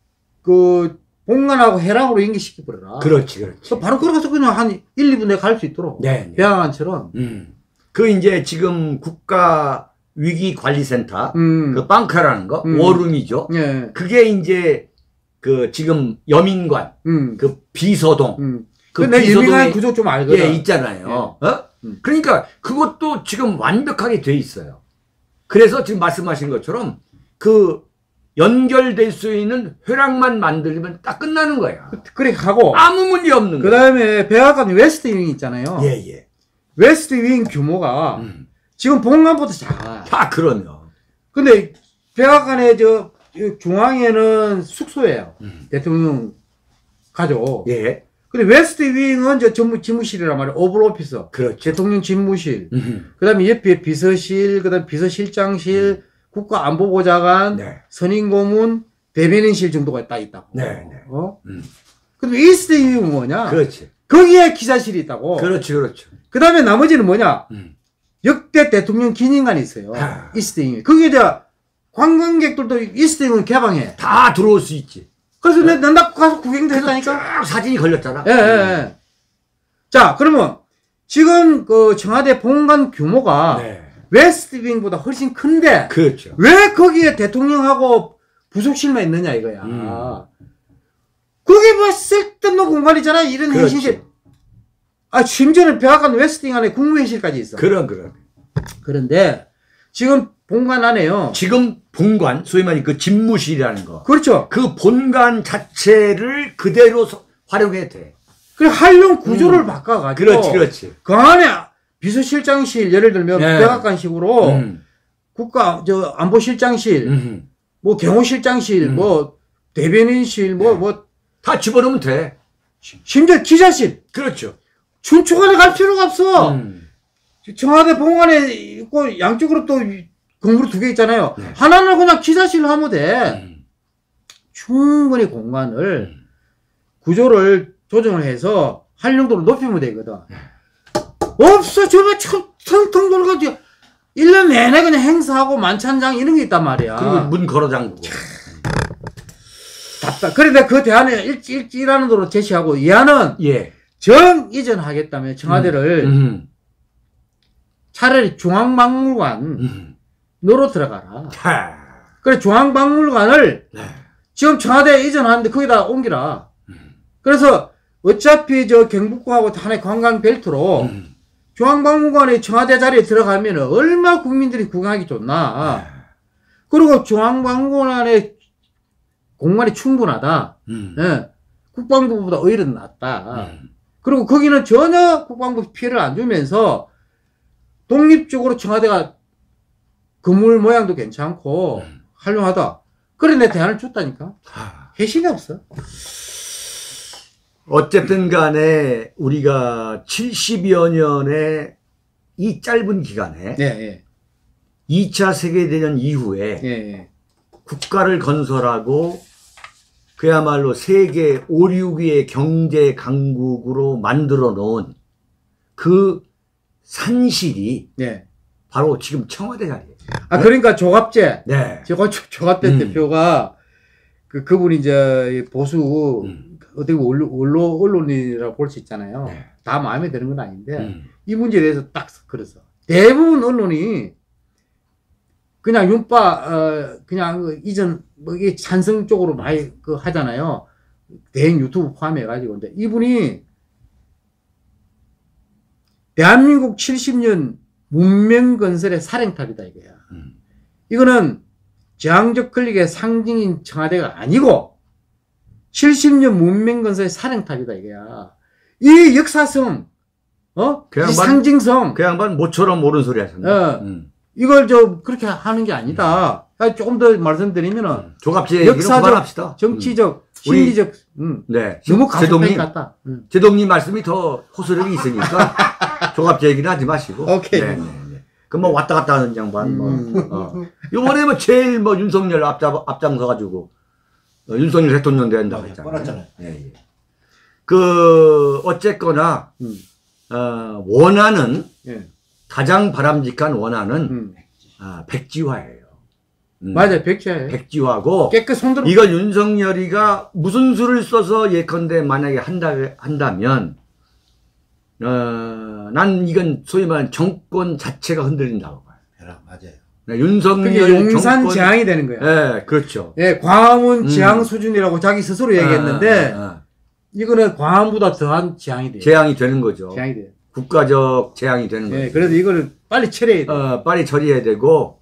B: 그 본관하고 해랑으로 연결시켜버려라.
A: 그렇지, 그렇지.
B: 바로 걸어가서 그냥 한 1, 2분에 갈 수 있도록.
A: 네.
B: 배양안처럼.
A: 그 이제 지금 국가 위기관리센터 그 빵카라는 거 워룸이죠.
B: 예.
A: 그게 이제 그 지금 여민관 그 비서동 그
B: 근데 여민관 구조 좀 알거든.
A: 예, 있잖아요. 그러니까 그것도 지금 완벽하게 돼 있어요. 그래서 지금 말씀하신 것처럼 그 연결될 수 있는 회랑만 만들면 딱 끝나는 거야.
B: 그래 가고
A: 아무 문제 없는
B: 그
A: 거야.
B: 다음에 백악관 웨스트윙 있잖아요.
A: 예, 예.
B: 웨스트윙 규모가 지금 본관보다 작아.
A: 다 그러면.
B: 근데 백악관의 저 중앙에는 숙소예요. 대통령 가족.
A: 예.
B: 근데 웨스트윙은 저 집무실이란 말이에요. 오블 오피스.
A: 그렇죠.
B: 대통령 집무실. 그 다음에 옆에 비서실, 그 다음에 비서실장실, 국가안보보좌관,
A: 네.
B: 선임고문, 대변인실 정도가 딱 있다고.
A: 네, 네.
B: 근데 이스트윙은 뭐냐?
A: 그렇지.
B: 거기에 기자실이 있다고.
A: 그렇죠, 그렇죠.
B: 그 다음에 나머지는 뭐냐? 역대 대통령 기념관이 있어요. 이스트윙이. 거기에 관광객들도 이스트윙을 개방해.
A: 다 들어올 수 있지.
B: 그래서 나 가서 구경도 했다니까?
A: 쭉 사진이 걸렸잖아.
B: 예. 자, 그러면 지금 그 청와대 본관 규모가
A: 네.
B: 웨스트윙보다 훨씬 큰데
A: 그렇죠.
B: 왜 거기에 대통령하고 부속실만 있느냐 이거야. 그게 뭐 쓸데없는 공간이잖아. 이런
A: 그렇지.
B: 행신실. 심지어는 백악관 웨스트윙 안에 국무회의실까지 있어.
A: 그런.
B: 그런데 지금 본관 안에요.
A: 지금 본관, 소위 말해 그 집무실이라는 거.
B: 그렇죠.
A: 그 본관 자체를 그대로 활용해도 돼.
B: 그래, 활용 구조를 바꿔가지고.
A: 그렇지.
B: 그 안에 비서실장실, 예를 들면
A: 네.
B: 백악관식으로 안보실장실, 뭐 경호실장실, 뭐 대변인실,
A: 다 집어넣으면 돼.
B: 심지어 기자실.
A: 그렇죠.
B: 춘추관에 갈 필요가 없어. 청와대 본관에 있고 양쪽으로 또 건물이 2개 있잖아요.
A: 네.
B: 하나는 그냥 기자실로 하면 돼. 충분히 공간을 구조를 조정을 해서 활용도를 높이면 되거든. 없어. 저거 텅텅 돌아가지고 1년 내내 그냥 행사하고 만찬장 이런 게 있단 말이야.
A: 그리고 문 걸어 잠그고.
B: 답답. 그런데 그 대안에 일하는 도로 제시하고 이 안은
A: 예.
B: 정 이전하겠다면 청와대를 차라리 중앙박물관으로 들어가라. 그래 중앙박물관을 지금 청와대에 이전하는데 거기다 옮기라. 그래서 어차피 저 경북구하고 하나의 관광 벨트로 중앙박물관에 청와대 자리에 들어가면 얼마나 국민들이 구경하기 좋나. 그리고 중앙방공안의 공간이 충분하다. 예. 국방부보다 오히려 낫다. 그리고 거기는 전혀 국방부 피해를 안 주면서 독립적으로 청와대가 건물 모양도 괜찮고 훌륭하다. 그래 내 대안을 줬다니까. 회심이 없어.
A: 어쨌든 간에 우리가 70여 년의 이 짧은 기간에
B: 예, 예.
A: 2차 세계대전 이후에
B: 예, 예.
A: 국가를 건설하고 그야말로 세계 5, 6위의 경제 강국으로 만들어 놓은 그 산실이
B: 예.
A: 바로 지금 청와대 자리예요.
B: 아, 그러니까 조갑재.
A: 네.
B: 조갑재 대표가 그분이 이제 보수 어떻게 보면 언론이라고 볼 수 있잖아요.
A: 네.
B: 다 마음에 드는 건 아닌데 이 문제에 대해서 딱 그래서 대부분 언론이 그냥 그냥 이전 뭐 이게 찬성 쪽으로 많이 하잖아요. 대행 유튜브 포함해가지고. 근데 이분이 대한민국 70년 문명 건설의 사령탑이다 이거야. 이거는 제왕적 권력의 상징인 청와대가 아니고 70년 문명 건설의 사령탑이다 이거야. 이 역사성, 이 상징성.
A: 그 양반 모처럼 모르는 소리 하셨네.
B: 이걸 그렇게 하는 게 아니다. 조금 더 말씀드리면은
A: 조갑재
B: 역사적, 정치적, 심리적,
A: 네.
B: 너무 가속행 같다.
A: 제동님 말씀이 더 호소력이 있으니까 조갑재 얘기는 하지 마시고.
B: 오케이.
A: 네, 네, 네. 그 뭐 왔다 갔다 하는 양반 요번에 뭐 제일 뭐 윤석열 앞장서 가지고 윤석열 대통령 된다고 했잖아요. 예, 예. 어쨌거나 원하는
B: 예.
A: 가장 바람직한 원하는 백지화예요.
B: 맞아요. 백지화예요.
A: 백지화고
B: 깨끗 손들어.
A: 이걸 윤석열이가 무슨 수를 써서 예컨대 만약에 한다면 난 이건 소위 말하는 정권 자체가 흔들린다고 봐요.
C: 맞아요.
A: 네, 윤석열
B: 그게 용산 재앙이 되는 거야.
A: 네, 그렇죠.
B: 예, 광화문 재앙 수준이라고 자기 스스로 얘기했는데 이거는 광화문보다 더한 재앙이 돼요.
A: 재앙이 되는 거죠.
B: 재앙이 돼요.
A: 국가적 재앙이 되는 거죠.
B: 예, 그래서 이거를 빨리 처리해야 돼.
A: 빨리 처리해야 되고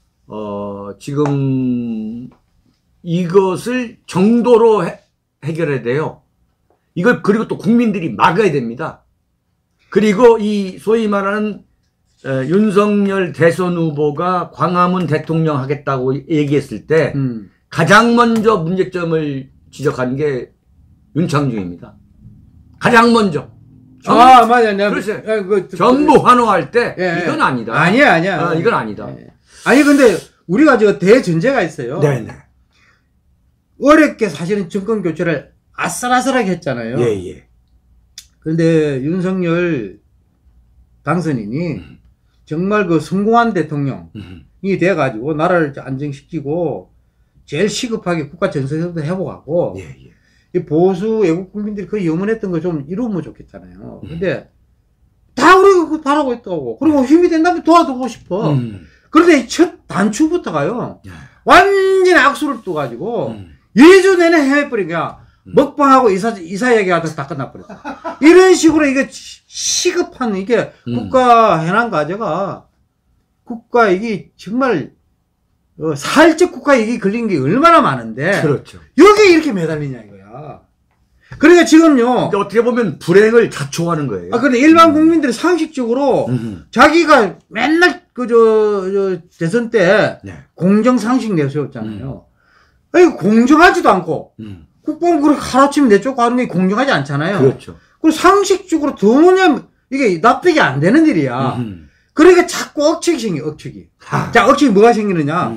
A: 지금 이것을 정도로 해결해야 돼요. 이걸 그리고 또 국민들이 막아야 됩니다. 그리고 이 소위 말하는 윤석열 대선 후보가 광화문 대통령 하겠다고 얘기했을 때 가장 먼저 문제점을 지적한 게 윤창중입니다. 가장 먼저.
B: 맞아.
A: 전부 환호할 때
B: 예,
A: 이건 아니다.
B: 아니야.
A: 이건 아니다.
B: 예. 아니 근데 우리가 대전제가 있어요.
A: 네네.
B: 어렵게 사실은 정권 교체를 아슬아슬하게 했잖아요.
A: 예.
B: 그런데 윤석열 당선인이 정말 성공한 대통령이 돼가지고 나라를 안정시키고 제일 시급하게 국가 전선도 회복하고 이 보수 외국 국민들이 그 염원했던 거 좀 이루면 좋겠잖아요. 근데 다 우리가 그거 바라고 있다고. 그리고 힘이 된다면 도와주고 싶어. 그런데 첫 단추부터가요. 완전히 악수를 떠가지고 2주 내내 헤매버린 거야. 먹방하고 이사 얘기하다 다 끝나버렸어. 이런 식으로 이게 시급한 이게 국가 해난 과제가 국가 이게 정말 사회적 국가 이익이 걸린 게 얼마나 많은데.
A: 그렇죠.
B: 여기에 이렇게 매달리냐 이거야. 그러니까 지금요.
A: 그러니까 어떻게 보면 불행을 자초하는 거예요.
B: 근데 일반 국민들이 상식적으로 자기가 맨날 대선 때 공정상식 내세웠잖아요. 아니, 공정하지도 않고 국방부를 하루아침에 내쫓고 하는 게 공정하지 않잖아요.
A: 그렇죠.
B: 그리고 상식적으로 도무지 이게 납득이 안 되는 일이야. 그러니까 자꾸 억측이 생겨, 억측이. 자, 억측이 뭐가 생기느냐?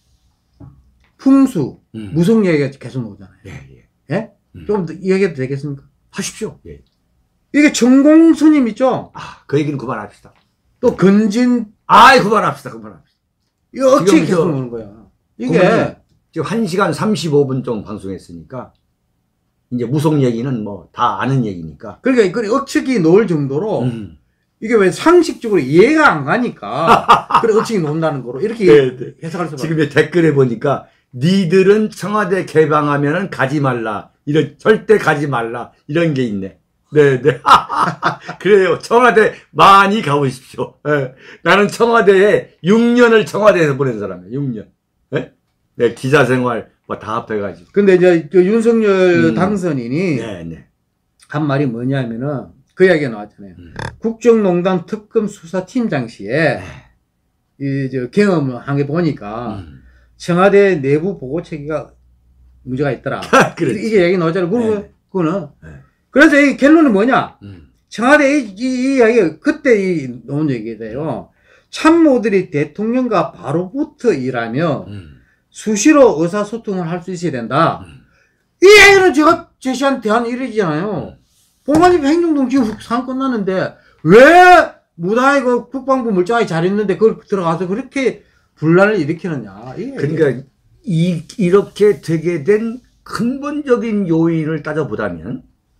B: 풍수, 무속 얘기가 계속 나오잖아요. 예? 좀 더 이야기해도 되겠습니까?
A: 하십시오.
B: 이게 전공 스님 있죠?
A: 그 얘기는 그만합시다.
B: 또 건진.
A: 그만합시다.
B: 이 억측이 계속 나오는 거야. 이게.
A: 지금 1시간 35분 정도 방송했으니까, 이제 무속 얘기는 뭐 다 아는 얘기니까.
B: 그러니까 그 억측이 놓을 정도로, 이게 왜 상식적으로 이해가 안 가니까, 그래, 억측이 놓는다는 거로, 이렇게 해석할 수가.
A: 지금 댓글에 보니까, 니들은 청와대 개방하면은 가지 말라. 절대 가지 말라. 이런 게 있네. 네네. 그래요. 청와대 많이 가보십시오. 나는 청와대에 6년을 청와대에서 보낸 사람이에요. 6년. 네? 네, 기자 생활 뭐 다 합해가지고.
B: 근데 이제 그 윤석열 당선인이
A: 네, 네.
B: 한 말이 뭐냐면은 그 이야기가 나왔잖아요. 국정농단 특검 수사팀장 시에 이 저 경험을 한 게 보니까 청와대 내부 보고 체계가 문제가 있더라. 이게 얘기 나오잖아요. 그거는.
A: 네.
B: 그래서 이 결론은 뭐냐? 청와대 이 이야기 그때 나온 얘기예요. 참모들이 대통령과 바로부터 일하며 수시로 의사소통을 할 수 있어야 된다. 이 얘기는 제가 제시한 대한 일이잖아요. 봉관집 행정동 지금 상 끝났는데 왜 무단히 그 국방부 물자가 잘했는데 그걸 들어가서 그렇게 분란을 일으키느냐.
A: 그러니까 이렇게 되게 된 근본적인 요인을 따져보자면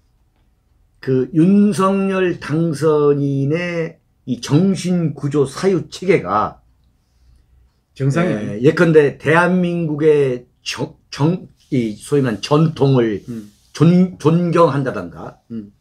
A: 그 윤석열 당선인의 이 정신구조 사유 체계가
B: 정상이에요.
A: 예컨대 대한민국의 이 소위 말하는 전통을 존경한다던가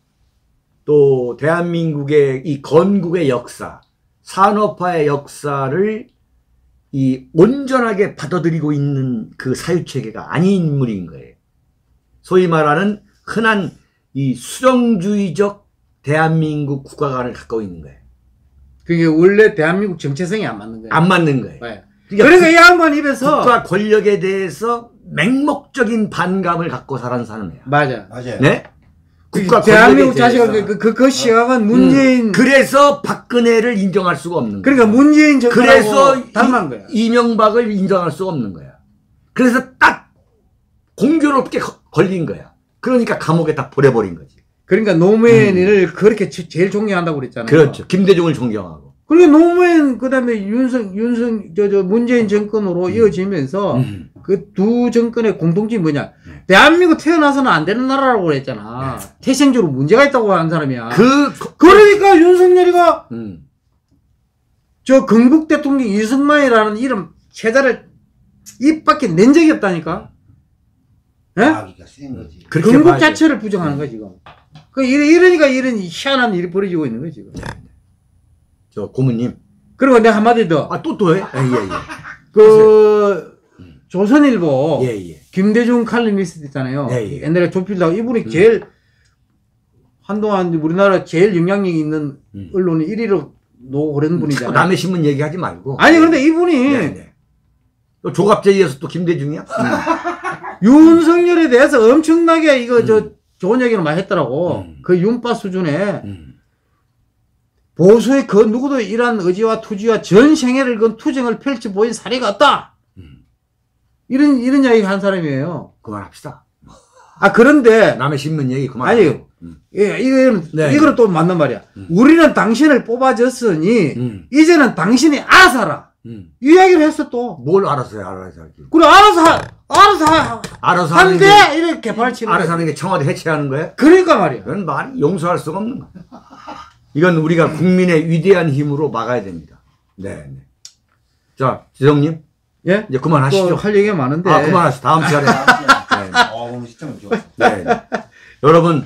A: 또 대한민국의 이 건국의 역사, 산업화의 역사를 이 온전하게 받아들이고 있는 그 사유체계가 아닌 인물인 거예요. 소위 말하는 흔한 이 수령주의적 대한민국 국가관을 갖고 있는 거예요.
B: 그게 원래 대한민국 정체성이 안 맞는 거예요.
A: 안 맞는 거예요.
B: 네. 그러니까 이 양반 입에서
A: 국가 권력에 대해서 맹목적인 반감을 갖고 사는 애야.
B: 맞아요.
A: 네? 국가
B: 대한민국 자체가 그 시각은 문재인.
A: 그래서 박근혜를 인정할 수가 없는 거야.
B: 그러니까 문재인 정권하고
A: 그래서
B: 닮은 거야.
A: 이명박을 인정할 수가 없는 거야. 그래서 딱 공교롭게 걸린 거야. 그러니까 감옥에 딱 보내버린 거지.
B: 그러니까 노무현을 그렇게 제일 존경한다고 그랬잖아요.
A: 그렇죠. 김대중을 존경하고.
B: 그러니까 노무현 그다음에 문재인 정권으로 이어지면서 그 두 정권의 공통점이 뭐냐? 대한민국 태어나서는 안 되는 나라라고 그랬잖아. 태생적으로 문제가 있다고 하는 사람이야. 그러니까 윤석열이가 저 건국 대통령 이승만이라는 이름 체자를 입 밖에 낸 적이 없다니까. 예? 건국 자체를 부정하는 거야 지금. 이러니까 이런 희한한 일이 벌어지고 있는 거야 지금.
A: 저 고모님.
B: 그리고 내가 한마디 더.
A: 또 해? 예.
B: 조선일보
A: 예.
B: 김대중 칼럼니스트 있잖아요.
A: 예.
B: 옛날에 조필다고 이분이 제일 한동안 우리나라 제일 영향력 있는 언론이 1위로 놓고 그런 분이잖아요.
A: 남의 신문 얘기하지 말고.
B: 아니 그런데 이분이
A: 네. 또 조갑제이어서 또 김대중이야?
B: 윤석열에 대해서 엄청나게 좋은 얘기를 많이 했더라고. 그 윤파 수준에 보수의 그 누구도 이러한 의지와 투지와 전 생애를 건 투쟁을 펼쳐 보인 사례가 없다. 이런 이야기 한 사람이에요.
A: 그만합시다.
B: 그런데
A: 남의 신문 얘기 그만하고.
B: 아니요. 이거는 또 맞는 말이야. 우리는 당신을 뽑아줬으니 이제는 당신이 알아서 하라. 이 이야기를 했어 또.
A: 뭘 알아서 해,
B: 그래 알아서 한데 이렇게 발치는
A: 알아서 하는 게 청와대 해체하는 거야?
B: 그러니까 말이야.
A: 그건 말이 용서할 수가 없는 거야. 이건 우리가 국민의 위대한 힘으로 막아야 됩니다. 네. 자, 지성님.
B: 예?
A: 이제 그만하시죠.
B: 또 할 얘기가 많은데.
A: 그만하시죠. 다음 시간에.
C: 오늘 시점 좋았어.
A: 네. 여러분,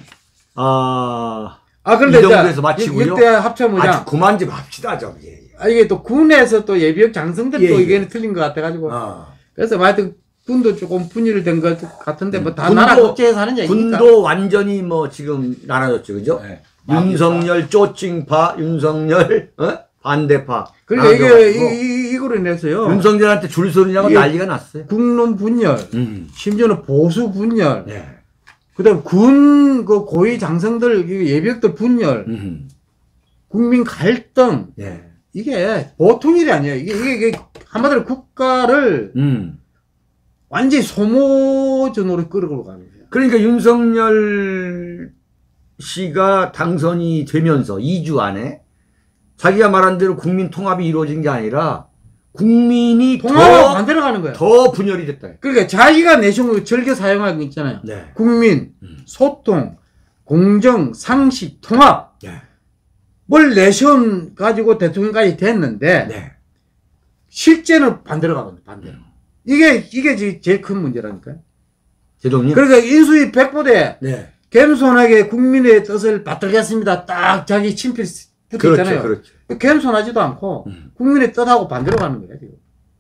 B: 그런데
A: 이 정도에서 마치고요.
B: 이때 합참의장.
A: 그만 좀 합시다, 좀.
B: 이게 또 군에서 또 예비역 장성들 또 의견이 틀린 것 같아가지고. 그래서 하여튼 군도 조금 분열이 된 것 같은데 뭐 다 나라 국제에서 하는 얘기니까.
A: 군도 완전히 뭐 지금 나눠졌죠, 그죠?
C: 네.
A: 윤석열 쪼칭파, 윤석열 반대파.
B: 그러니까 이거로 인해서요.
A: 윤석열한테 줄 서느냐고 난리가 났어요.
B: 국론 분열, 심지어는 보수 분열,
A: 네.
B: 그다음 군 고위 장성들 예비역들 분열, 국민 갈등.
A: 네.
B: 이게 보통 일이 아니에요. 이게 한마디로 국가를 완전히 소모전으로 끌어가는 거예요.
A: 그러니까 윤석열 씨가 당선이 되면서 2주 안에 자기가 말한 대로 국민 통합이 이루어진 게 아니라 국민이
B: 통합으로 반대로 가는 거야.
A: 더 분열이 됐다.
B: 그러니까 자기가 내세운 즐겨 사용하는 거 있잖아요.
A: 네.
B: 국민, 소통, 공정, 상식, 통합.
A: 네.
B: 뭘 내세운 가지고 대통령까지 됐는데
A: 네.
B: 실제는 반대로 가거든요. 반대로. 이게 제일 큰 문제라니까요.
A: 제동님.
B: 그러니까 인수위 백부대
A: 네.
B: 겸손하게 국민의 뜻을 받들겠습니다. 딱 자기 친필 붙어 있잖아요.
A: 그렇죠.
B: 겸손하지도 않고 국민의 뜻하고 반대로 가는 거예요. 지금.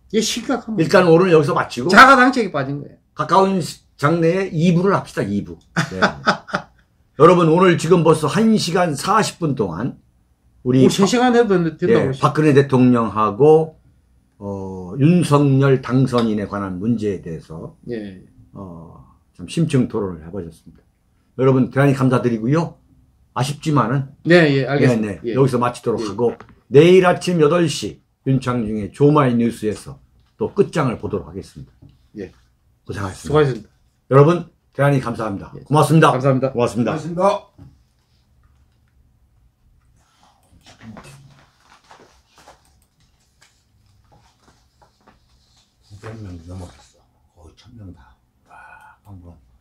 B: 이게 심각한
A: 일단 오늘 여기서 마치고
B: 자가당착에 빠진 거예요.
A: 가까운 장래에 2부를 합시다. 2부. 네. 여러분 오늘 지금 벌써 1시간 40분 동안 우리
B: 3시간 해도 된다고.
A: 예, 박근혜 대통령하고 윤석열 당선인에 관한 문제에 대해서
B: 예.
A: 좀 심층 토론을 해보셨습니다. 여러분 대단히 감사드리고요. 아쉽지만은
B: 네, 예, 알겠습니다.
A: 네,
B: 예.
A: 여기서 마치도록
B: 예.
A: 하고 내일 아침 8시 윤창중의 조마이뉴스에서 또 끝장을 보도록 하겠습니다.
B: 예.
A: 고생하셨습니다.
B: 수고하셨습니다.
A: 여러분 대단히 감사합니다.
B: 예.
A: 고맙습니다.
B: 감사합니다.
A: 고맙습니다.
C: 고맙습니다. 명 넘어갔어. 거의 1000명 다. 와, 방금.